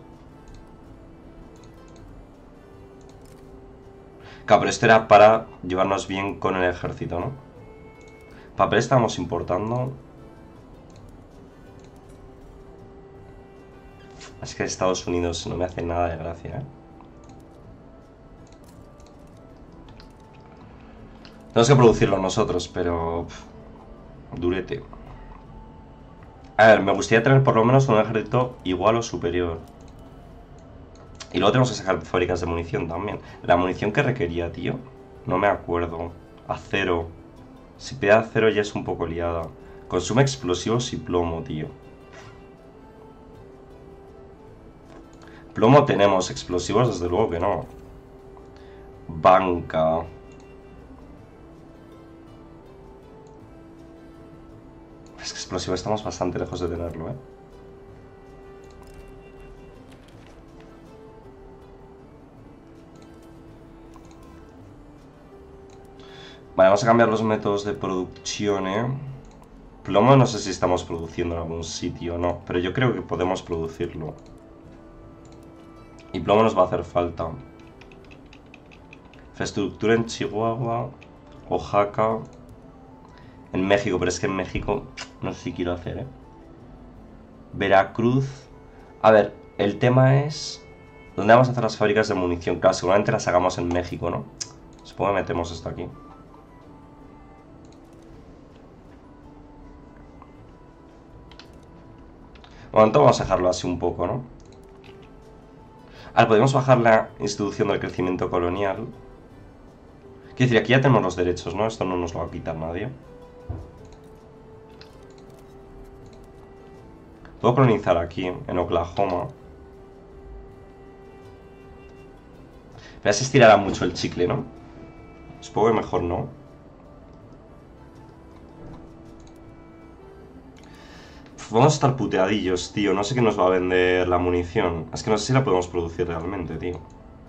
Claro, pero esto era para llevarnos bien con el ejército, ¿no? Papel estamos importando. Es que Estados Unidos no me hace nada de gracia, ¿eh? Tenemos que producirlo nosotros, pero... durete. A ver, me gustaría tener por lo menos un ejército igual o superior. Y luego tenemos que sacar fábricas de munición también. La munición que requería, tío, no me acuerdo. Acero. Si pide acero ya es un poco liada. Consume explosivos y plomo, tío. Plomo tenemos, explosivos desde luego que no. Banca. Es que explosivo estamos bastante lejos de tenerlo, ¿eh? Vale, vamos a cambiar los métodos de producción, ¿eh? Plomo no sé si estamos produciendo en algún sitio o no, pero yo creo que podemos producirlo. Y plomo nos va a hacer falta. Infraestructura en Chihuahua, Oaxaca, en México, pero es que en México no sé si quiero hacer, ¿eh? Veracruz. A ver, el tema es... ¿dónde vamos a hacer las fábricas de munición? Claro, seguramente las hagamos en México, ¿no? Supongo que metemos esto aquí. Bueno, entonces vamos a dejarlo así un poco, ¿no? Ahora, podemos bajar la institución del crecimiento colonial. Quiero decir, aquí ya tenemos los derechos, ¿no? Esto no nos lo va a quitar nadie. Puedo colonizar aquí, en Oklahoma. Pero ya se estirará mucho el chicle, ¿no? Supongo que mejor no. Vamos a estar puteadillos, tío. No sé qué nos va a vender la munición. Es que no sé si la podemos producir realmente, tío.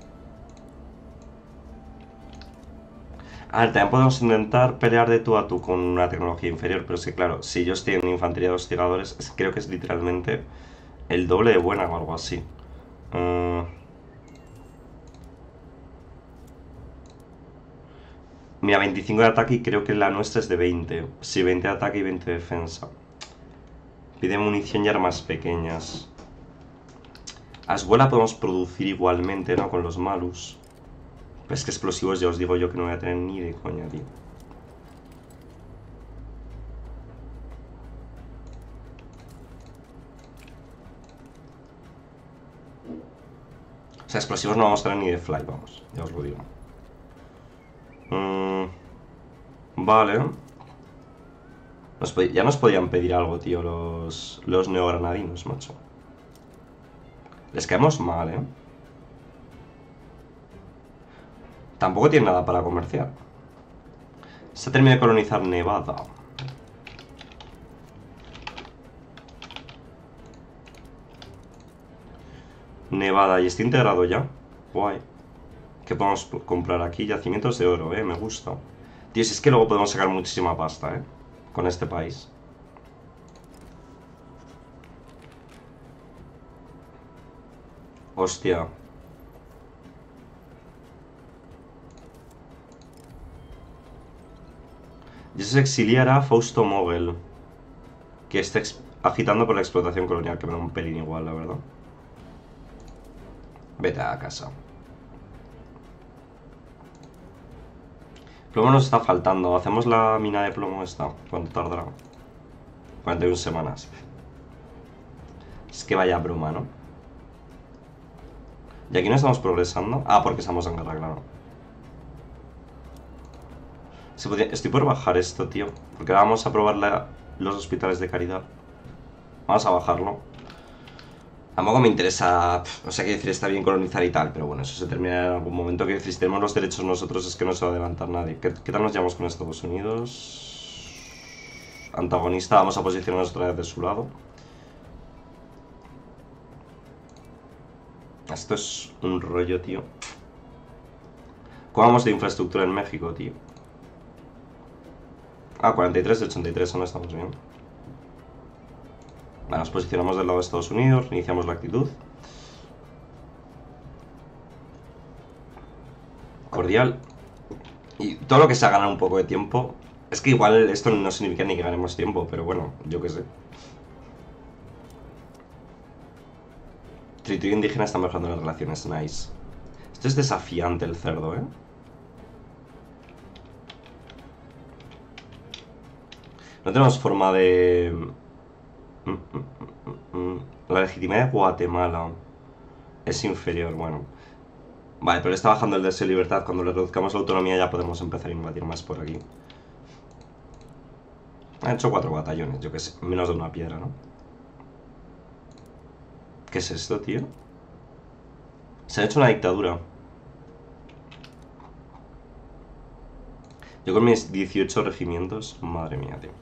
A ver, también podemos intentar pelear de tú a tú con una tecnología inferior. Pero es que, claro, si yo estoy en infantería de hostigadores, creo que es literalmente el doble de buena o algo así. Mira, 25 de ataque y creo que la nuestra es de 20. Sí, 20 de ataque y 20 de defensa. Pide munición y armas pequeñas. A escuela podemos producir igualmente, ¿no? Con los malus. Pero es que explosivos ya os digo yo que no voy a tener ni de coña, tío. O sea, explosivos no vamos a tener ni de fly, vamos. Ya os lo digo. Vale. Ya nos podían pedir algo, tío, los neogranadinos, macho. Les caemos mal, ¿eh? Tampoco tienen nada para comerciar. Se termina de colonizar Nevada. Nevada, y está integrado ya. Guay. ¿Qué podemos comprar aquí? Yacimientos de oro, me gusta. Tío, si es que luego podemos sacar muchísima pasta, con este país. Hostia. Y eso es exiliar a Fausto Mogel, que está agitando por la explotación colonial, que me da un pelín igual, la verdad. Vete a casa. Plomo nos está faltando. ¿Hacemos la mina de plomo esta? ¿Cuánto tardará? 41 semanas. Es que vaya broma, ¿no? ¿Y aquí no estamos progresando? Ah, porque estamos en guerra, claro. Estoy por bajar esto, tío. Porque ahora vamos a probar los hospitales de caridad. Vamos a bajarlo. Tampoco me interesa... O sea, que decir, está bien colonizar y tal. Pero bueno, eso se termina en algún momento. Que decir, si tenemos los derechos nosotros es que no se va a adelantar nadie. ¿Qué tal nos llevamos con Estados Unidos? Antagonista, vamos a posicionarnos otra vez de su lado. Esto es un rollo, tío. ¿Cómo vamos de infraestructura en México, tío? Ah, 43 de 83, no estamos bien. Vale, nos posicionamos del lado de Estados Unidos, iniciamos la actitud. Cordial. Y todo lo que sea ganar un poco de tiempo. Es que igual esto no significa ni que ganemos tiempo, pero bueno, yo qué sé. Territorio indígena está mejorando las relaciones, nice. Esto es desafiante el cerdo, ¿eh? No tenemos forma de... La legitimidad de Guatemala es inferior, bueno. Vale, pero está bajando el deseo de libertad. Cuando le reduzcamos la autonomía ya podemos empezar a invadir más por aquí. Han hecho 4 batallones, yo que sé. Menos de una piedra, ¿no? ¿Qué es esto, tío? Se ha hecho una dictadura. Yo con mis 18 regimientos... Madre mía, tío.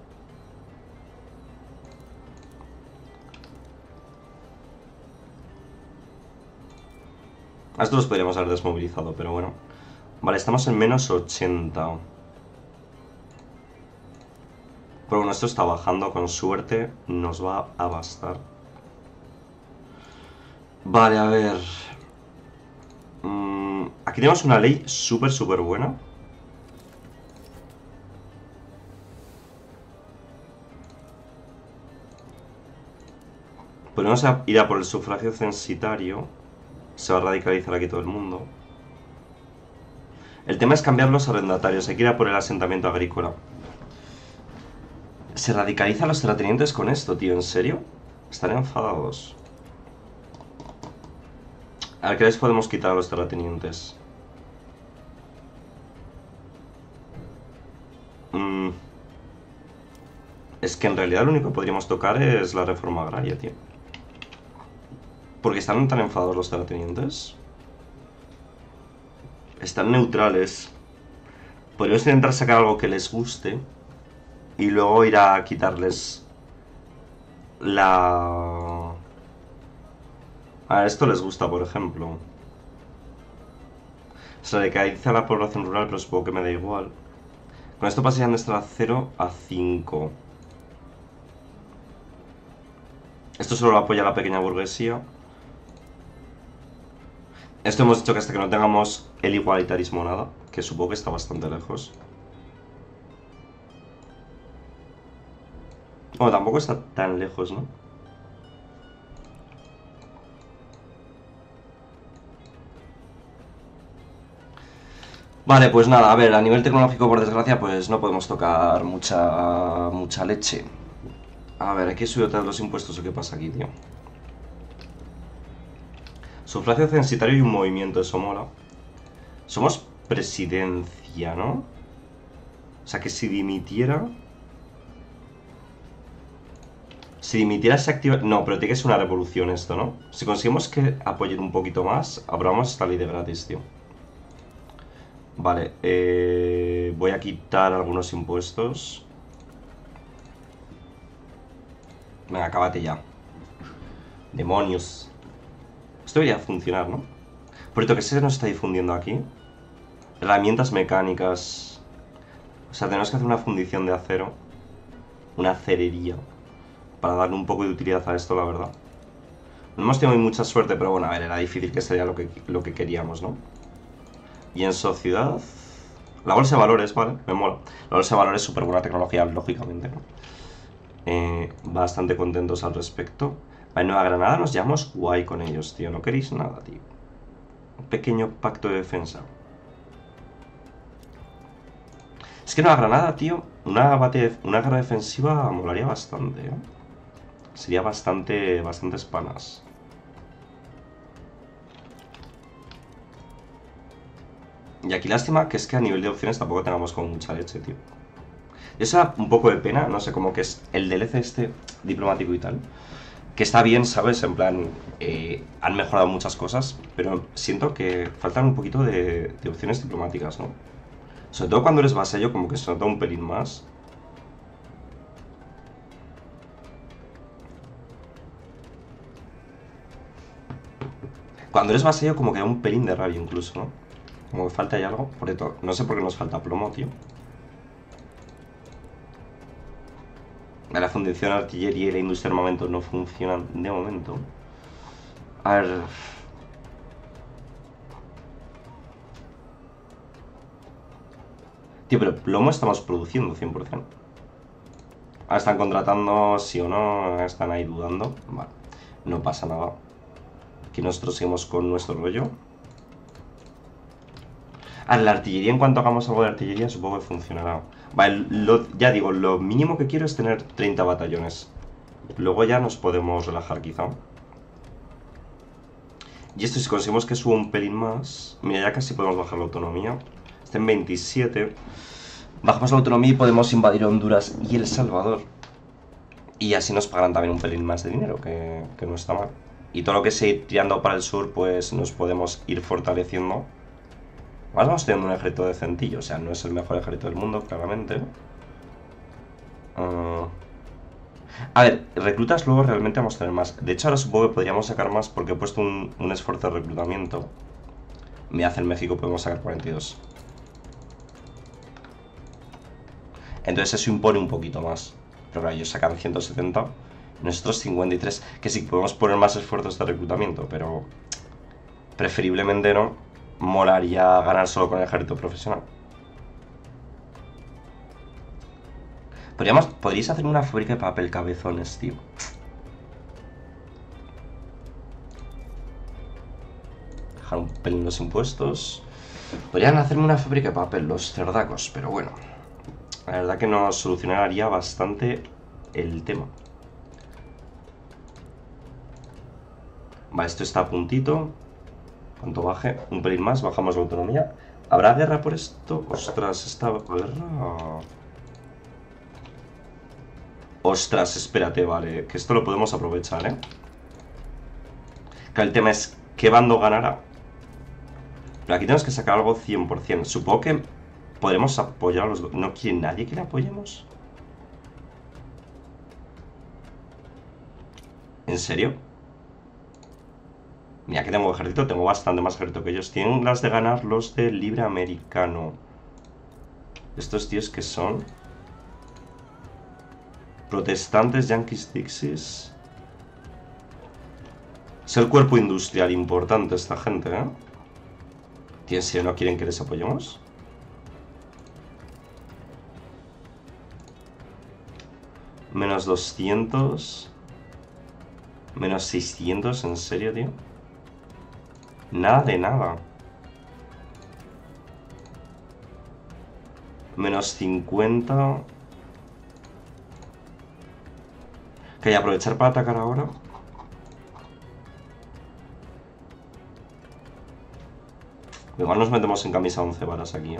A estos los podríamos haber desmovilizado, pero bueno. Vale, estamos en menos 80. Pero bueno, esto está bajando, con suerte nos va a bastar. Vale, a ver. Aquí tenemos una ley súper, súper buena. Podemos ir a por el sufragio censitario. Se va a radicalizar aquí todo el mundo. El tema es cambiar los arrendatarios. Hay que ir a por el asentamiento agrícola. Se radicalizan los terratenientes con esto, tío. ¿En serio? Están enfadados. A ver, ¿qué les podemos quitar a los terratenientes? Es que en realidad lo único que podríamos tocar es la reforma agraria, tío. Porque están tan enfadados los terratenientes. Están neutrales. Podríamos intentar sacar algo que les guste. Y luego ir a quitarles la... A esto les gusta, por ejemplo. Se radicaliza la población rural, pero supongo que me da igual. Con esto pasarían de estar a 0 a 5. Esto solo lo apoya la pequeña burguesía. Esto hemos dicho que hasta que no tengamos el igualitarismo nada, que supongo que está bastante lejos. Bueno, tampoco está tan lejos, ¿no? Vale, pues nada, a ver, a nivel tecnológico, por desgracia, pues no podemos tocar mucha leche. A ver, ¿aquí he subido todos los impuestos o qué pasa aquí, tío? Sufragio censitario y un movimiento, eso mola. Somos presidencia, ¿no? O sea que si dimitiera... Si dimitiera se activa... No, pero tiene que ser una revolución esto, ¿no? Si conseguimos que apoyen un poquito más, aprobamos esta ley de gratis, tío. Vale, voy a quitar algunos impuestos. Venga, acábate ya. Demonios. Esto debería funcionar, ¿no? Por cierto, ¿qué se nos está difundiendo aquí? Herramientas mecánicas. O sea, tenemos que hacer una fundición de acero. Una acerería. Para darle un poco de utilidad a esto, la verdad. No hemos tenido mucha suerte, pero bueno, a ver, era difícil que sería lo que queríamos, ¿no? Y en sociedad... La bolsa de valores, vale, me mola. La bolsa de valores es súper buena tecnología, lógicamente, ¿no? Bastante contentos al respecto. En Nueva Granada nos llevamos guay con ellos, tío. No queréis nada, tío. Un pequeño pacto de defensa. Es que Nueva Granada, tío, una guerra defensiva molaría bastante, ¿eh? Sería bastantes panas. Y aquí lástima que es que a nivel de opciones tampoco tengamos como mucha leche, tío. Y eso da un poco de pena, no sé, como que es el DLC este diplomático y tal. Que está bien, ¿sabes? En plan, han mejorado muchas cosas, pero siento que faltan un poquito de opciones diplomáticas, ¿no? Sobre todo cuando eres vasallo, como que se nota un pelín más. Cuando eres vasallo, como que da un pelín de rabia incluso, ¿no? Como que falta ahí algo. Por cierto, no sé por qué nos falta plomo, tío. La fundición, la artillería y la industria de armamento no funcionan de momento. A ver... Tío, pero plomo estamos produciendo 100%. Ahora están contratando, sí o no, están ahí dudando. Vale, no pasa nada. Aquí nosotros seguimos con nuestro rollo. A ver, la artillería, en cuanto hagamos algo de artillería, supongo que funcionará. Vale, ya digo, lo mínimo que quiero es tener 30 batallones. Luego ya nos podemos relajar quizá. Y esto si conseguimos que suba un pelín más... Mira, ya casi podemos bajar la autonomía. Está en 27. Bajamos la autonomía y podemos invadir Honduras y El Salvador. Y así nos pagarán también un pelín más de dinero, que no está mal. Y todo lo que se ir tirando para el sur, pues nos podemos ir fortaleciendo. Ahora vamos teniendo un ejército decentillo, o sea, no es el mejor ejército del mundo, claramente. A ver, reclutas luego realmente vamos a tener más. De hecho, ahora supongo que podríamos sacar más porque he puesto un esfuerzo de reclutamiento. Me hace en México, podemos sacar 42. Entonces eso impone un poquito más. Pero claro, ellos sacan 170, nosotros 53. Que sí, podemos poner más esfuerzos de reclutamiento, pero preferiblemente no. Molaría ganar solo con el ejército profesional. Podríais hacer una fábrica de papel cabezones, tío. Dejar un pelín los impuestos. Podrían hacerme una fábrica de papel, los cerdacos, pero bueno. La verdad que nos solucionaría bastante el tema. Vale, esto está a puntito. Cuanto baje un pelín más, bajamos la autonomía. ¿Habrá guerra por esto? Ostras, esta guerra... Ostras, espérate, vale. Que esto lo podemos aprovechar, ¿eh? Claro, el tema es ¿qué bando ganará? Pero aquí tenemos que sacar algo 100%. Supongo que podremos apoyar a los... ¿No quiere nadie que le apoyemos? ¿En serio? Mira, que tengo ejército, tengo bastante más ejército que ellos. Tienen las de ganar los del libre americano. Estos tíos que son... Protestantes, yankees, dixies... Es el cuerpo industrial importante esta gente, ¿eh? ¿En serio no quieren que les apoyemos? Menos 200. Menos 600, ¿en serio, tío? Nada de nada. Menos 50. ¿Que hay aprovechar para atacar ahora? Igual nos metemos en camisa 11 varas aquí, ¿eh?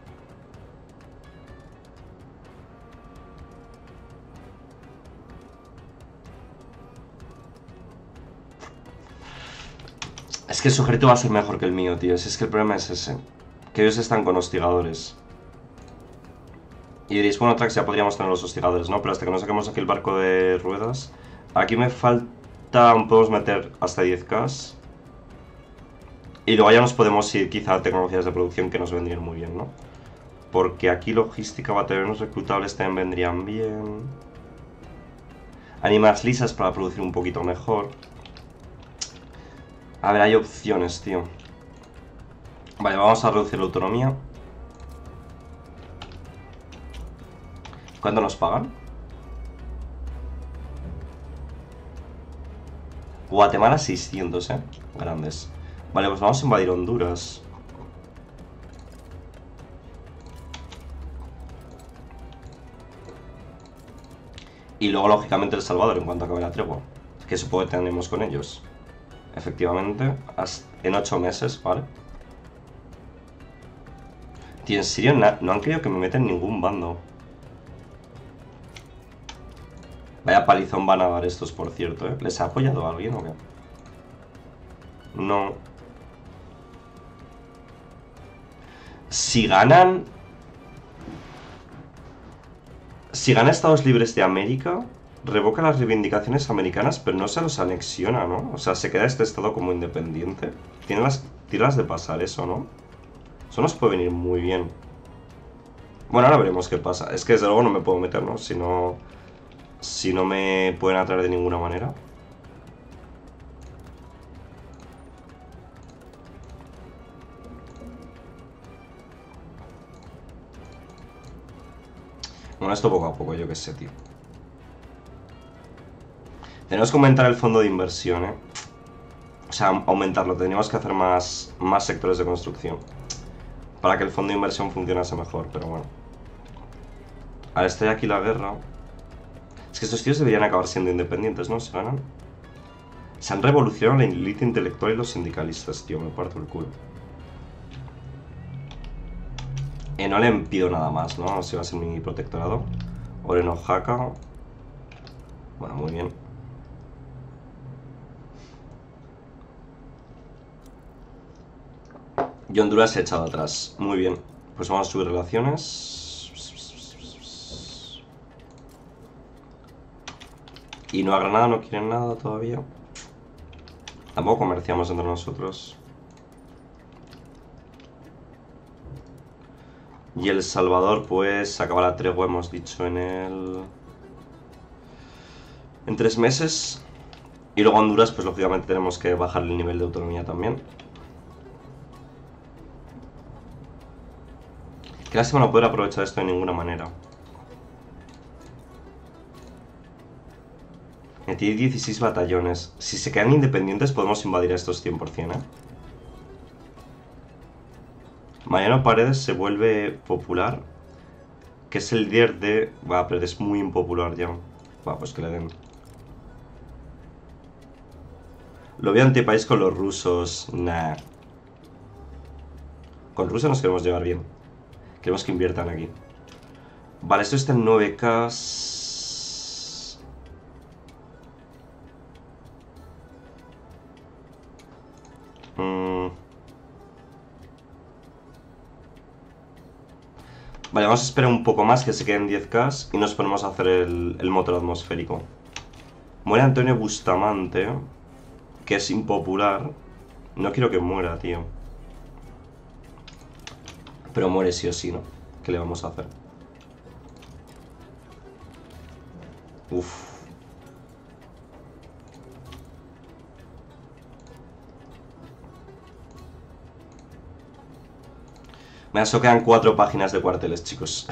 Es que su ejército va a ser mejor que el mío, tío. Si es que el problema es ese. Que ellos están con hostigadores. Y diréis, bueno, Trax, ya podríamos tener los hostigadores, ¿no? Pero hasta que no saquemos aquí el barco de ruedas. Aquí me falta... Podemos meter hasta 10k. Y luego ya nos podemos ir quizá a tecnologías de producción que nos vendrían muy bien, ¿no? Porque aquí logística, batallones reclutables también vendrían bien. Ánimas lisas para producir un poquito mejor. A ver, hay opciones, tío. Vale, vamos a reducir la autonomía. ¿Cuánto nos pagan? Guatemala 600, grandes. Vale, pues vamos a invadir Honduras. Y luego, lógicamente, El Salvador, en cuanto acabe la tregua. Que supongo que tenemos con ellos. Efectivamente, en 8 meses, ¿vale? Tío, en serio, no han querido que me metan en ningún bando. Vaya palizón van a dar estos, por cierto, ¿eh? ¿Les ha apoyado alguien o qué? No. Si ganan... Si gana Estados Libres de América, revoca las reivindicaciones americanas, pero no se los anexiona, ¿no? O sea, se queda este estado como independiente. Tiene las tiras de pasar eso, ¿no? Eso nos puede venir muy bien. Bueno, ahora veremos qué pasa. Es que desde luego no me puedo meter, ¿no? Si no me pueden atraer de ninguna manera. Bueno, esto poco a poco, yo qué sé, tío. Tenemos que aumentar el fondo de inversión, ¿eh? O sea, aumentarlo. Tendríamos que hacer más sectores de construcción para que el fondo de inversión funcionase mejor, pero bueno. Ahora está aquí la guerra. Es que estos tíos deberían acabar siendo independientes, ¿no? Se ganan. Se han revolucionado la élite intelectual y los sindicalistas, tío. Me parto el culo. No le pido nada más, ¿no? Si va a ser mi protectorado. Oreno Jaca. Bueno, muy bien. Y Honduras se ha echado atrás. Muy bien. Pues vamos a subir relaciones. Y Nueva Granada no quieren nada todavía. Tampoco comerciamos entre nosotros. Y El Salvador, pues, acaba la tregua, hemos dicho, en 3 meses. Y luego Honduras, pues, lógicamente tenemos que bajar el nivel de autonomía también. Qué lástima no poder aprovechar esto de ninguna manera. Tiene 16 batallones. Si se quedan independientes podemos invadir a estos 100%, ¿eh? Mariano Paredes se vuelve popular. Que es el líder de... Va, pero es muy impopular ya. Va, pues que le den. Lo veo antipaís con los rusos. Nah. Con Rusia nos queremos llevar bien. Queremos que inviertan aquí. Vale, esto está en 9k. Vale, vamos a esperar un poco más que se queden 10k y nos ponemos a hacer el motor atmosférico. Muere Antonio Bustamante, que es impopular. No quiero que muera, tío. Pero muere sí o sí, ¿no? ¿Qué le vamos a hacer? Uf. Me solo quedan 4 páginas de cuarteles, chicos.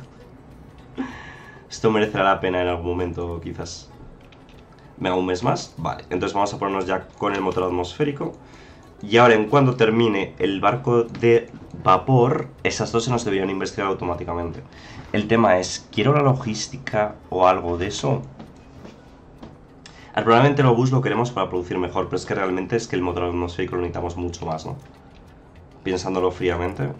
Esto merecerá la pena en algún momento, quizás. Venga, un mes más. Vale, entonces vamos a ponernos ya con el motor atmosférico. Y ahora, en cuanto termine el barco de vapor, esas dos se nos deberían investigar automáticamente. El tema es, ¿quiero la logística o algo de eso? Probablemente el obús lo queremos para producir mejor, pero es que realmente es que el motor atmosférico lo necesitamos mucho más, ¿no? Pensándolo fríamente.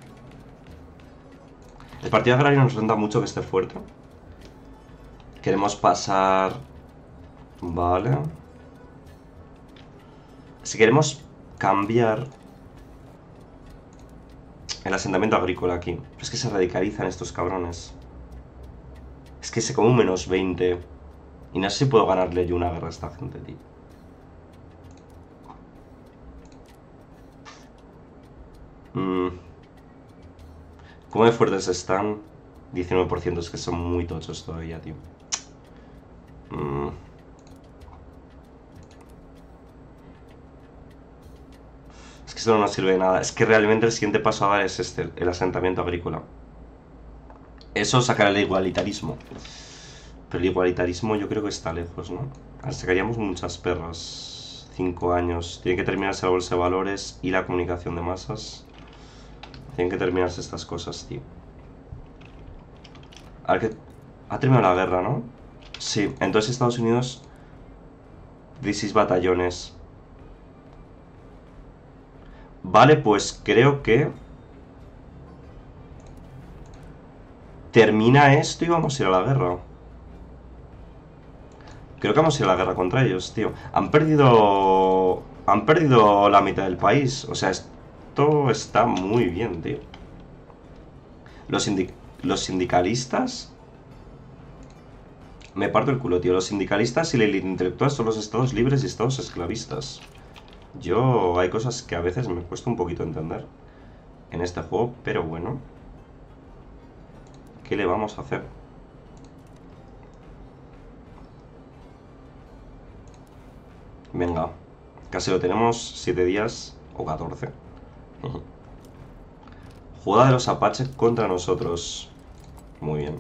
El partido agrario nos renta mucho que esté fuerte. Queremos pasar... Vale. Si queremos cambiar el asentamiento agrícola aquí. Pero es que se radicalizan estos cabrones. Es que se come un menos 20. Y no sé si puedo ganarle yo una guerra a esta gente, tío. ¿Cómo de fuertes están? 19%, es que son muy tochos todavía, tío. Es que esto no nos sirve de nada. Es que realmente el siguiente paso a dar es este, el asentamiento agrícola. Eso sacará el igualitarismo. Pero el igualitarismo yo creo que está lejos, ¿no? Sacaríamos muchas perras. 5 años. Tiene que terminarse la bolsa de valores y la comunicación de masas. Tienen que terminarse estas cosas, tío. A ver que... Ha terminado la guerra, ¿no? Sí, entonces Estados Unidos... 16 batallones. Vale, pues creo que... Termina esto y vamos a ir a la guerra. Creo que vamos a ir a la guerra contra ellos, tío. Han perdido la mitad del país. O sea, esto está muy bien, tío. Los sindicalistas... Me parto el culo, tío. Los sindicalistas y la élite intelectual son los estados libres y estados esclavistas. Yo... Hay cosas que a veces me cuesta un poquito entender en este juego, pero bueno. ¿Qué le vamos a hacer? Venga. Casi lo tenemos 7 días o 14. Jugada de los Apaches contra nosotros. Muy bien.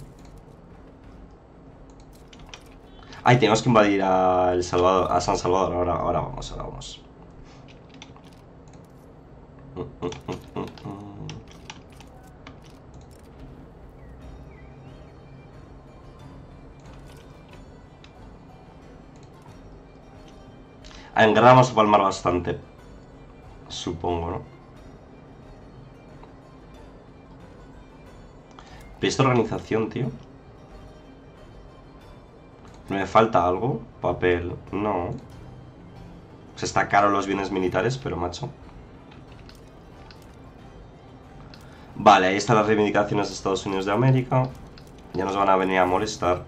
Ay, tenemos que invadir a San Salvador. Ahora vamos. En guerra vamos a palmar bastante. Supongo, ¿no? Pero esta organización, tío. ¿Me falta algo? Papel. No. O sea, está caro los bienes militares, pero macho. Vale, ahí están las reivindicaciones de Estados Unidos de América. Ya nos van a venir a molestar.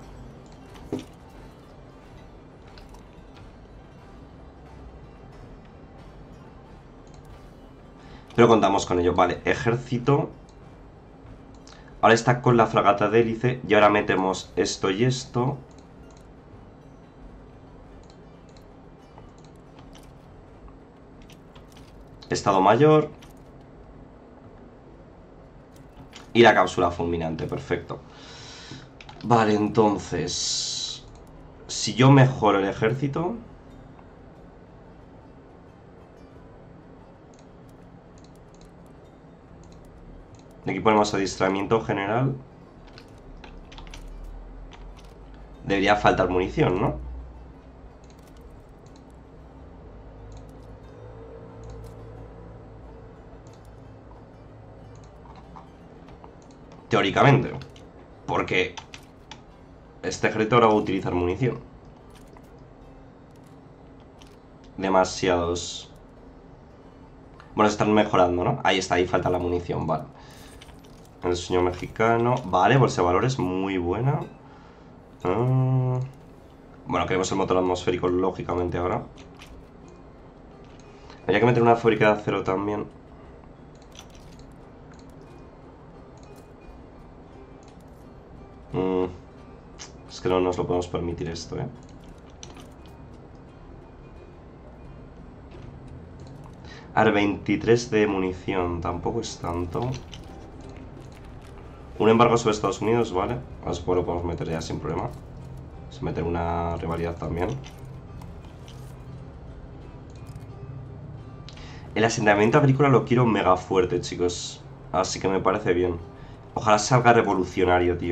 Pero contamos con ello. Vale, ejército. Ahora está con la fragata de hélice. Y ahora metemos esto y esto. Estado mayor. Y la cápsula fulminante, perfecto. Vale, entonces... Si yo mejoro el ejército... Aquí ponemos adiestramiento general. Debería faltar munición, ¿no? Teóricamente. Porque este ejército ahora va a utilizar munición. Demasiados. Bueno, están mejorando, ¿no? Ahí está, ahí falta la munición, vale. El sueño mexicano. Vale, bolsa de valores, muy buena. Bueno, queremos el motor atmosférico, lógicamente, ahora. Habría que meter una fábrica de acero también. Es que no nos lo podemos permitir esto, ¿eh? A ver, 23 de munición, tampoco es tanto. Un embargo sobre Estados Unidos, vale. A eso lo podemos meter ya sin problema. Se meter una rivalidad también. El asentamiento agrícola lo quiero mega fuerte, chicos. Así que me parece bien. Ojalá salga revolucionario, tío.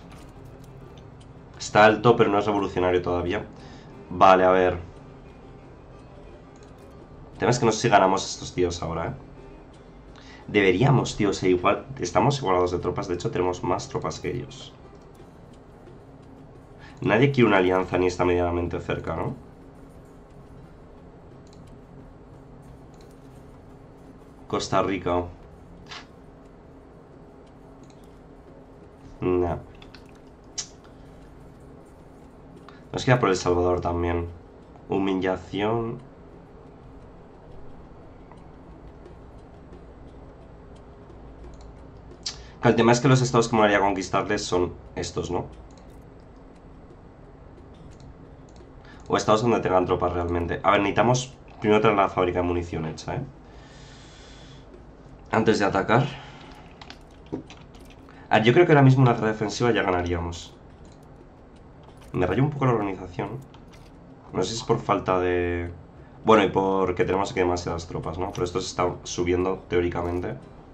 Está alto, pero no es revolucionario todavía. Vale, a ver. El tema es que no sé si ganamos estos tíos ahora, ¿eh? Deberíamos, tío, ser igual. Estamos igualados de tropas. De hecho, tenemos más tropas que ellos. Nadie quiere una alianza ni está medianamente cerca, ¿no? Costa Rica. Nah. Nos queda por El Salvador también. Humillación. El tema es que los estados que me haría conquistarles son estos, ¿no? O estados donde tengan tropas realmente. A ver, necesitamos primero tener la fábrica de munición hecha, ¿eh? Antes de atacar. A ver, yo creo que ahora mismo una guerra defensiva ya ganaríamos. Me rayó un poco la organización. No sé si es por falta de... Bueno, y porque tenemos aquí demasiadas tropas, ¿no? Pero esto se está subiendo teóricamente.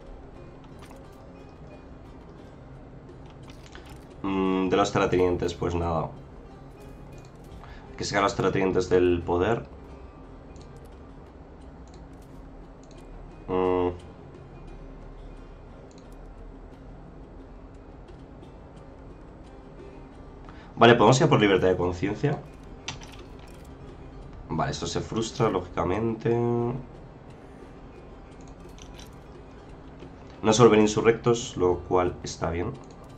De los terratenientes, pues nada. Que sean los terratenientes del poder. Vale, podemos ir a por libertad de conciencia. Vale, esto se frustra, lógicamente. No se vuelven insurrectos, lo cual está bien.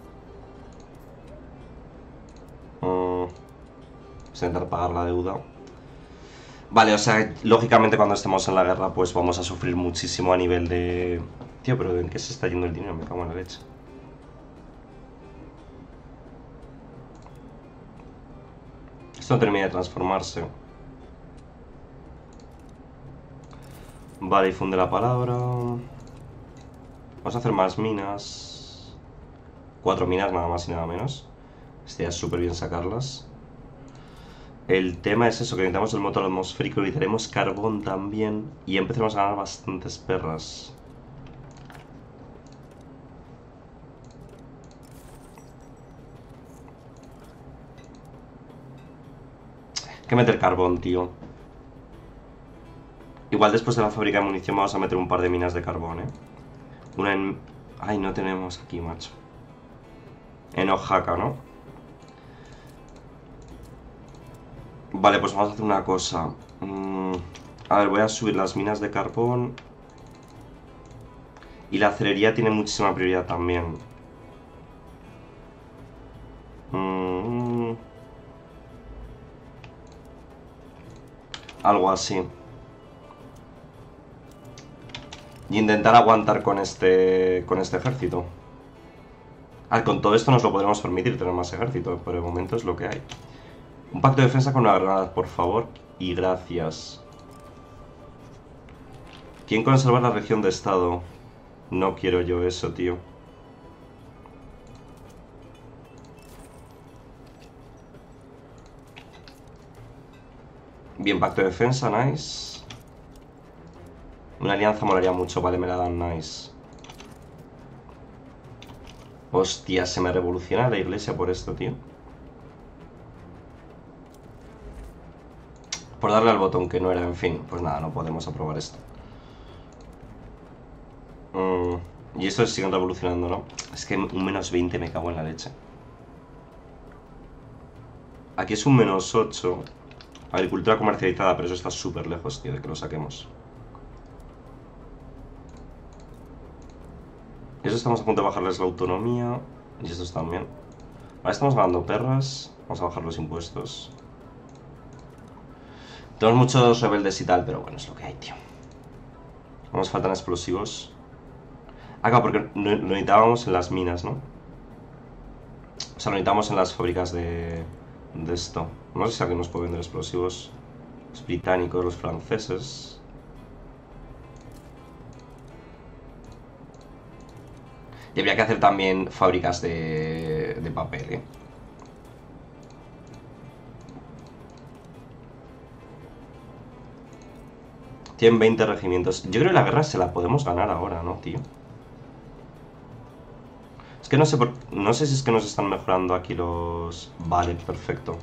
Vamos a intentar pagar la deuda. Vale, o sea, lógicamente cuando estemos en la guerra pues vamos a sufrir muchísimo a nivel de... Tío, pero ¿en qué se está yendo el dinero? Me cago en la leche. Esto no termina de transformarse. Vale, difunde la palabra. Vamos a hacer más minas. 4 minas, nada más y nada menos. Estaría súper bien sacarlas. El tema es eso, que necesitamos el motor atmosférico, necesitaremos carbón también y empezaremos a ganar bastantes perras. Hay que meter carbón, tío. Igual después de la fábrica de munición vamos a meter un par de minas de carbón, ¿eh? Una en... Ay, no tenemos aquí, macho. En Oaxaca, ¿no? Vale, pues vamos a hacer una cosa. A ver, voy a subir las minas de carbón. Y la acelería tiene muchísima prioridad también. Algo así. Y intentar aguantar con este ejército. Ah, con todo esto nos lo podremos permitir tener más ejército. Por el momento es lo que hay. Un pacto de defensa con una granada, por favor. Y gracias. ¿Quién conserva la región de estado? No quiero yo eso, tío. Bien, pacto de defensa, nice. Una alianza molaría mucho, vale, me la dan, nice. Hostia, se me revoluciona la iglesia por esto, tío. Por darle al botón que no era, en fin. Pues nada, no podemos aprobar esto. Y esto siguen revolucionando, ¿no? Es que un menos 20 me cago en la leche. Aquí es un menos 8. Agricultura comercializada, pero eso está súper lejos, tío, de que lo saquemos. Eso estamos a punto de bajarles la autonomía. Y estos también. Ahora estamos ganando perras. Vamos a bajar los impuestos. Tenemos muchos rebeldes y tal, pero bueno, es lo que hay, tío. Nos faltan explosivos. Acá, porque lo necesitábamos en las minas, ¿no? O sea, lo necesitamos en las fábricas de esto. No sé si alguien nos puede vender explosivos. Los británicos, los franceses. Y habría que hacer también fábricas de papel, ¿eh? Tienen 20 regimientos. Yo creo que la guerra se la podemos ganar ahora, ¿no, tío? Es que no sé no sé si es que nos están mejorando aquí los... Vale, perfecto.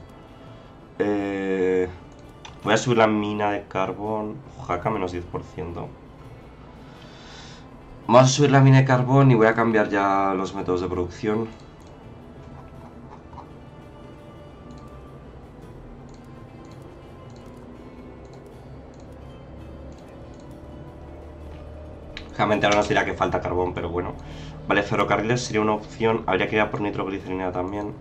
Voy a subir la mina de carbón. Jaca, menos 10%. Vamos a subir la mina de carbón y voy a cambiar ya los métodos de producción. Realmente ahora nos dirá que falta carbón, pero bueno. Vale, ferrocarriles sería una opción. Habría que ir a por nitroglicerina también.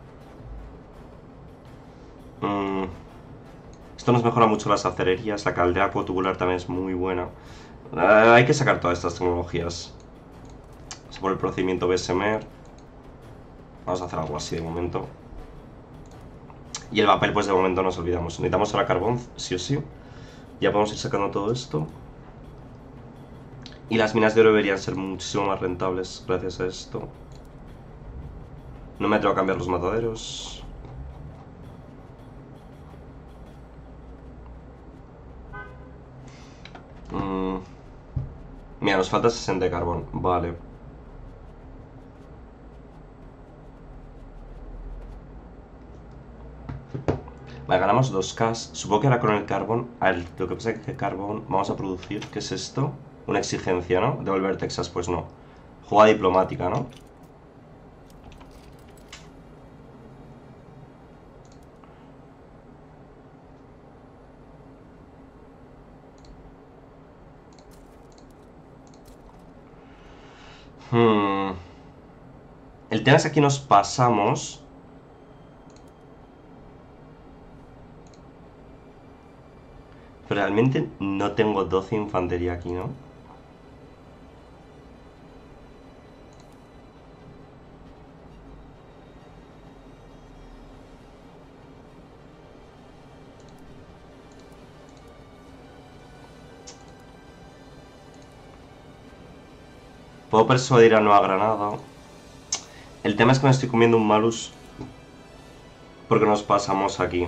Esto nos mejora mucho las acererías. La caldera tubular también es muy buena. Hay que sacar todas estas tecnologías. Vamos por el procedimiento Bessemer. Vamos a hacer algo así de momento. Y el papel, pues de momento nos olvidamos. Necesitamos ahora carbón, sí o sí. Ya podemos ir sacando todo esto. Y las minas de oro deberían ser muchísimo más rentables gracias a esto. No me atrevo a cambiar los mataderos. Mira, nos falta 60 de carbón. Vale. Vale, ganamos 2K. Supongo que ahora con el carbón... A ver, lo que pasa es que carbón vamos a producir... ¿Qué es esto? Una exigencia, ¿no? Devolver Texas, pues no. Jugada diplomática, ¿no? El tema es que aquí nos pasamos... Pero realmente no tengo 12 infantería aquí, ¿no? Puedo persuadir a Nueva Granada. El tema es que me estoy comiendo un malus porque nos pasamos aquí.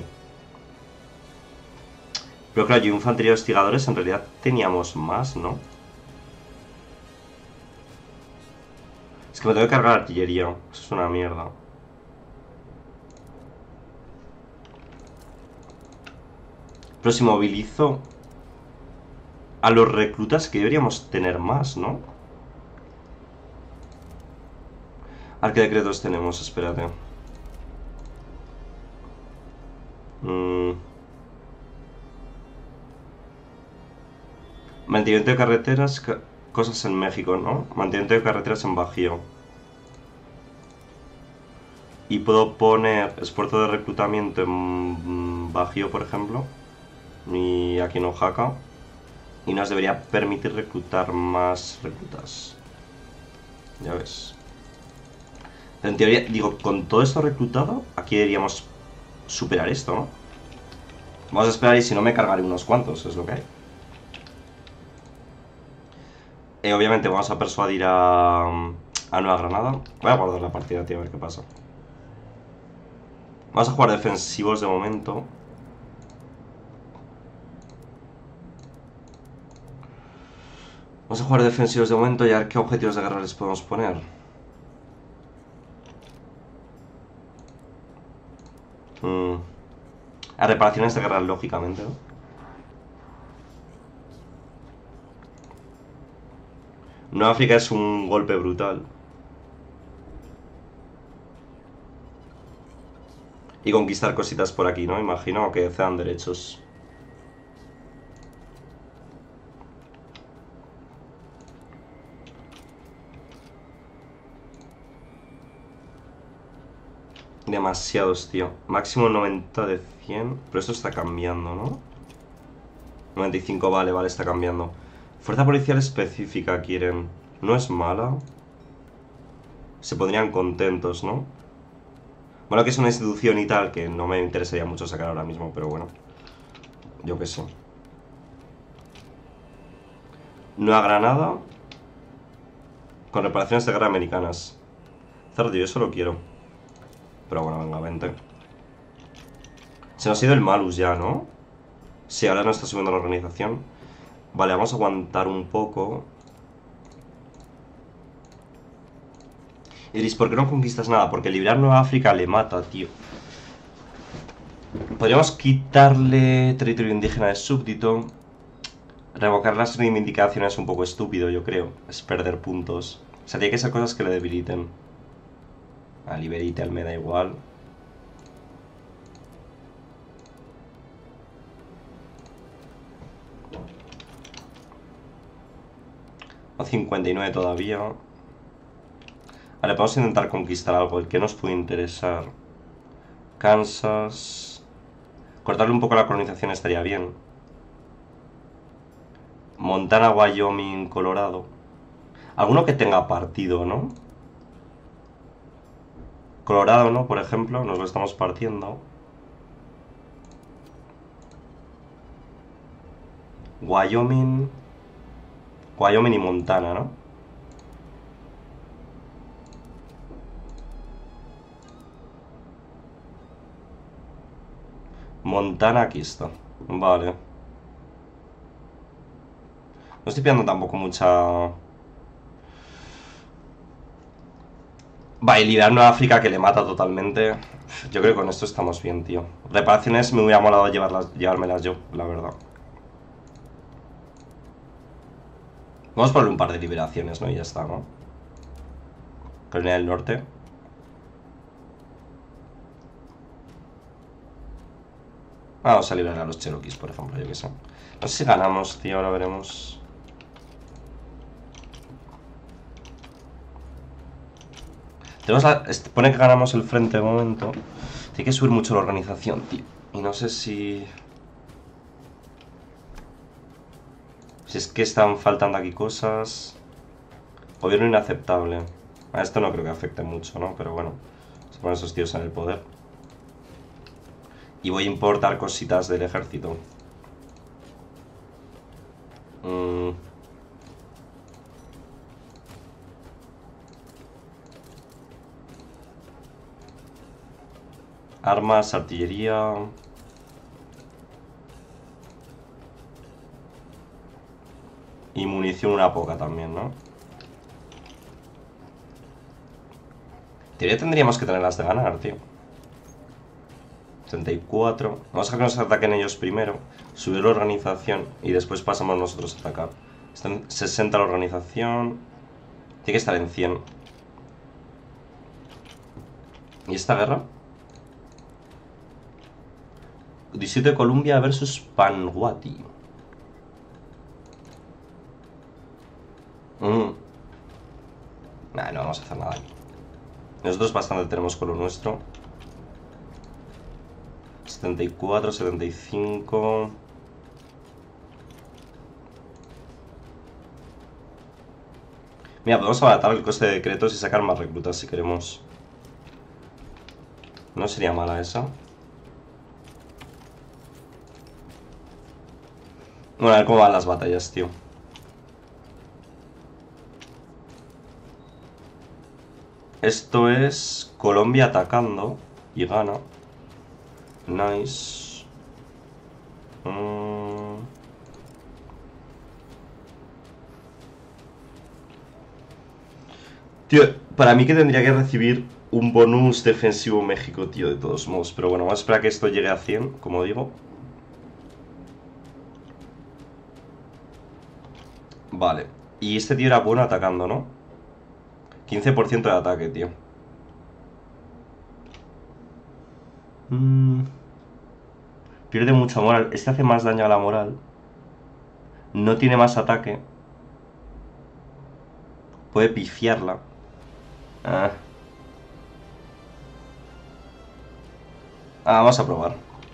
Pero claro, yo infantería de hostigadores en realidad teníamos más, ¿no? Es que me tengo que cargar artillería. Eso es una mierda. Pero si movilizo a los reclutas, que deberíamos tener más, ¿no? ¿A qué decretos tenemos? Espérate. Mantenimiento de carreteras, cosas en México, ¿no? Mantenimiento de carreteras en Bajío. Y puedo poner esfuerzo de reclutamiento en Bajío, por ejemplo. Y aquí en Oaxaca. Y nos debería permitir reclutar más reclutas. Ya ves. Pero en teoría, digo, con todo esto reclutado, aquí deberíamos superar esto, ¿no? Vamos a esperar y si no me cargaré unos cuantos, es lo que hay. Obviamente vamos a persuadir a Nueva Granada. Voy a guardar la partida, tío, a ver qué pasa. Vamos a jugar defensivos de momento. Vamos a jugar defensivos de momento y a ver qué objetivos de guerra les podemos poner. A reparaciones de guerra, lógicamente, ¿no? Nueva África es un golpe brutal. Y conquistar cositas por aquí, ¿no? Imagino que cedan derechos. Demasiados, tío. Máximo 90 de 100. Pero esto está cambiando, ¿no? 95, vale, vale, está cambiando. Fuerza policial específica quieren. No es mala. Se pondrían contentos, ¿no? Bueno, que es una institución y tal, que no me interesaría mucho sacar ahora mismo, pero bueno. Yo qué sé. Nueva Granada. Con reparaciones de guerra americanas. Cerdo, yo eso lo quiero. Pero bueno, venga, vente. Se nos ha ido el malus ya, ¿no? Sí, ahora no está subiendo la organización. Vale, vamos a aguantar un poco. Iris, ¿por qué no conquistas nada? Porque liberar Nueva África le mata, tío. Podríamos quitarle territorio indígena de súbdito. Revocar las reivindicaciones es un poco estúpido, yo creo. Es perder puntos. O sea, tiene que ser cosas que le debiliten. A Liberite me da igual. A 59 todavía. Vale, podemos intentar conquistar algo. El que nos puede interesar. Kansas. Cortarle un poco la colonización estaría bien. Montana, Wyoming, Colorado. Alguno que tenga partido, ¿no? Colorado, ¿no? Por ejemplo, nos lo estamos partiendo. Wyoming y Montana, ¿no? Montana, aquí está. Vale. No estoy pillando tampoco mucha... Va, y liberar Nueva África que le mata totalmente. Yo creo que con esto estamos bien, tío. Reparaciones me hubiera molado llevármelas yo, la verdad. Vamos a ponerle un par de liberaciones, ¿no? Y ya está, ¿no? Carolina del Norte. Vamos a liberar a los Cherokees, por ejemplo, yo que sé. No sé si ganamos, tío, ahora veremos. Pone que ganamos el frente de momento. Tiene que subir mucho la organización, tío. Y no sé si... Si es que están faltando aquí cosas. Gobierno inaceptable. A esto no creo que afecte mucho, ¿no? Pero bueno, se ponen esos tíos en el poder. Y voy a importar cositas del ejército. Armas, artillería... Y munición una poca también, ¿no? En teoría tendríamos que tenerlas de ganar, tío. 34. Vamos a que nos ataquen ellos primero. Subir la organización y después pasamos nosotros a atacar. Está en 60 la organización. Tiene que estar en 100. ¿Y esta guerra? 17 Columbia versus Panguati. Nah, no vamos a hacer nada aquí. Nosotros bastante tenemos con lo nuestro. 74, 75... Mira, podemos abaratar el coste de decretos y sacar más reclutas si queremos. No sería mala esa. Bueno, a ver cómo van las batallas, tío. Esto es Colombia atacando y gana. Nice. Tío, para mí que tendría que recibir un bonus defensivo México, tío, de todos modos. Pero bueno, vamos a esperar a que esto llegue a 100, como digo. Vale. Y este tío era bueno atacando, ¿no? 15% de ataque, tío. Pierde mucha moral. Este hace más daño a la moral. No tiene más ataque. Puede pifiarla. Vamos a probar.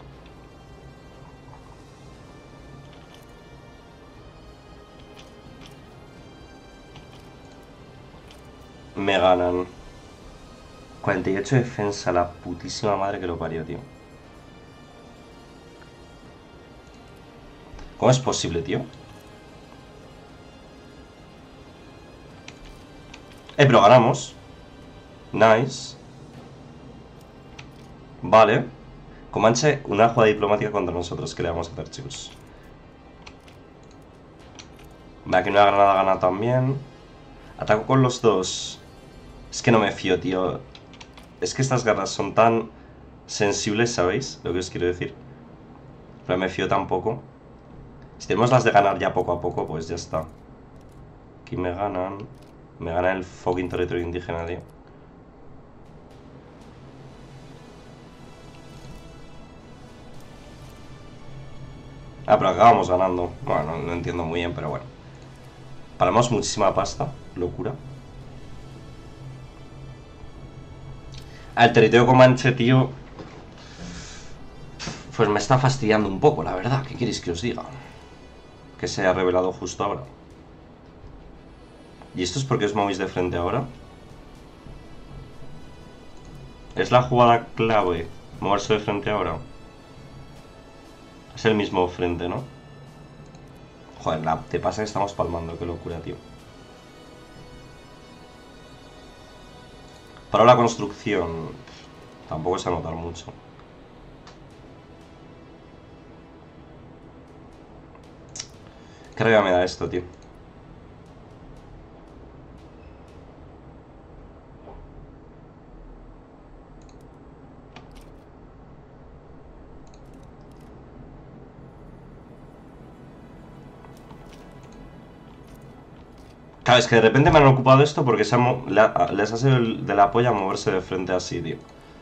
Me ganan. 48 defensa, la putísima madre que lo parió, tío. ¿Cómo es posible, tío? Pero ganamos. Nice. Vale. Comanche, una jugada diplomática contra nosotros. ¿Qué le vamos a hacer, chicos? Vale, aquí una granada gana también. Ataco con los dos. Es que no me fío, tío. Es que estas garras son tan sensibles, ¿sabéis? Lo que os quiero decir. Pero me fío tampoco. Si tenemos las de ganar ya poco a poco, pues ya está. Aquí me ganan. Me gana el fucking territorio indígena, tío. Ah, pero acabamos ganando. Bueno, no entiendo muy bien, pero bueno. Paramos muchísima pasta. Locura. El territorio comanche, tío. Pues me está fastidiando un poco, la verdad. ¿Qué queréis que os diga? Que se ha revelado justo ahora. ¿Y esto es porque os movéis de frente ahora? Es la jugada clave. Moverse de frente ahora. Es el mismo frente, ¿no? Joder, te pasa que estamos palmando. Qué locura, tío. Para la construcción tampoco se va a notar mucho. Qué rabia me da esto, tío. Claro, es que de repente me han ocupado esto porque les ha sido de la polla moverse de frente así, tío.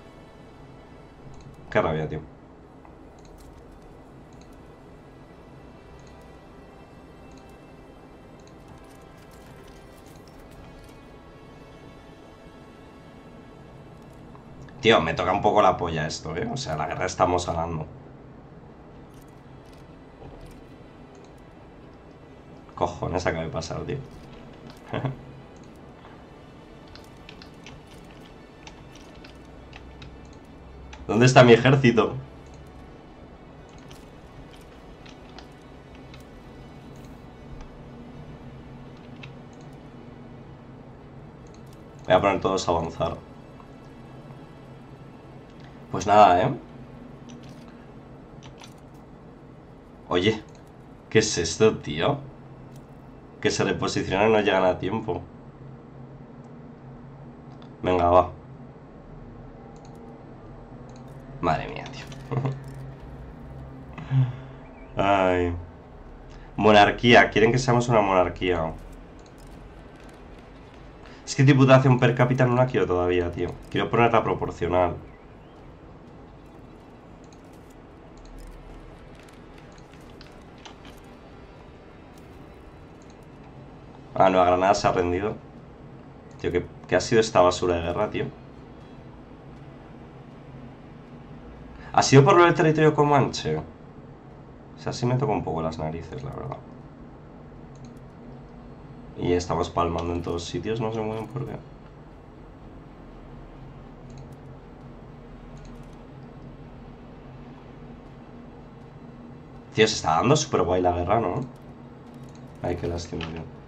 Qué rabia, tío. Tío, me toca un poco la polla esto, O sea, la guerra estamos ganando. Cojones acaba de pasar, tío. ¿Dónde está mi ejército? Voy a poner todos a avanzar. Pues nada, Oye, ¿qué es esto, tío? Que se reposicionan y no llegan a tiempo. Venga, va. Madre mía, tío. Ay. Monarquía. Quieren que seamos una monarquía. Es que diputación per cápita no la quiero todavía, tío. Quiero ponerla proporcional. Ah, no, a Granada se ha rendido. Tío, ¿qué ha sido esta basura de guerra, tío? ¿Ha sido por lo del territorio comanche? O sea, sí me toca un poco las narices, la verdad. Y estamos palmando en todos sitios, no sé muy bien por qué. Tío, se está dando súper guay la guerra, ¿no? Ay, qué lástima, tío.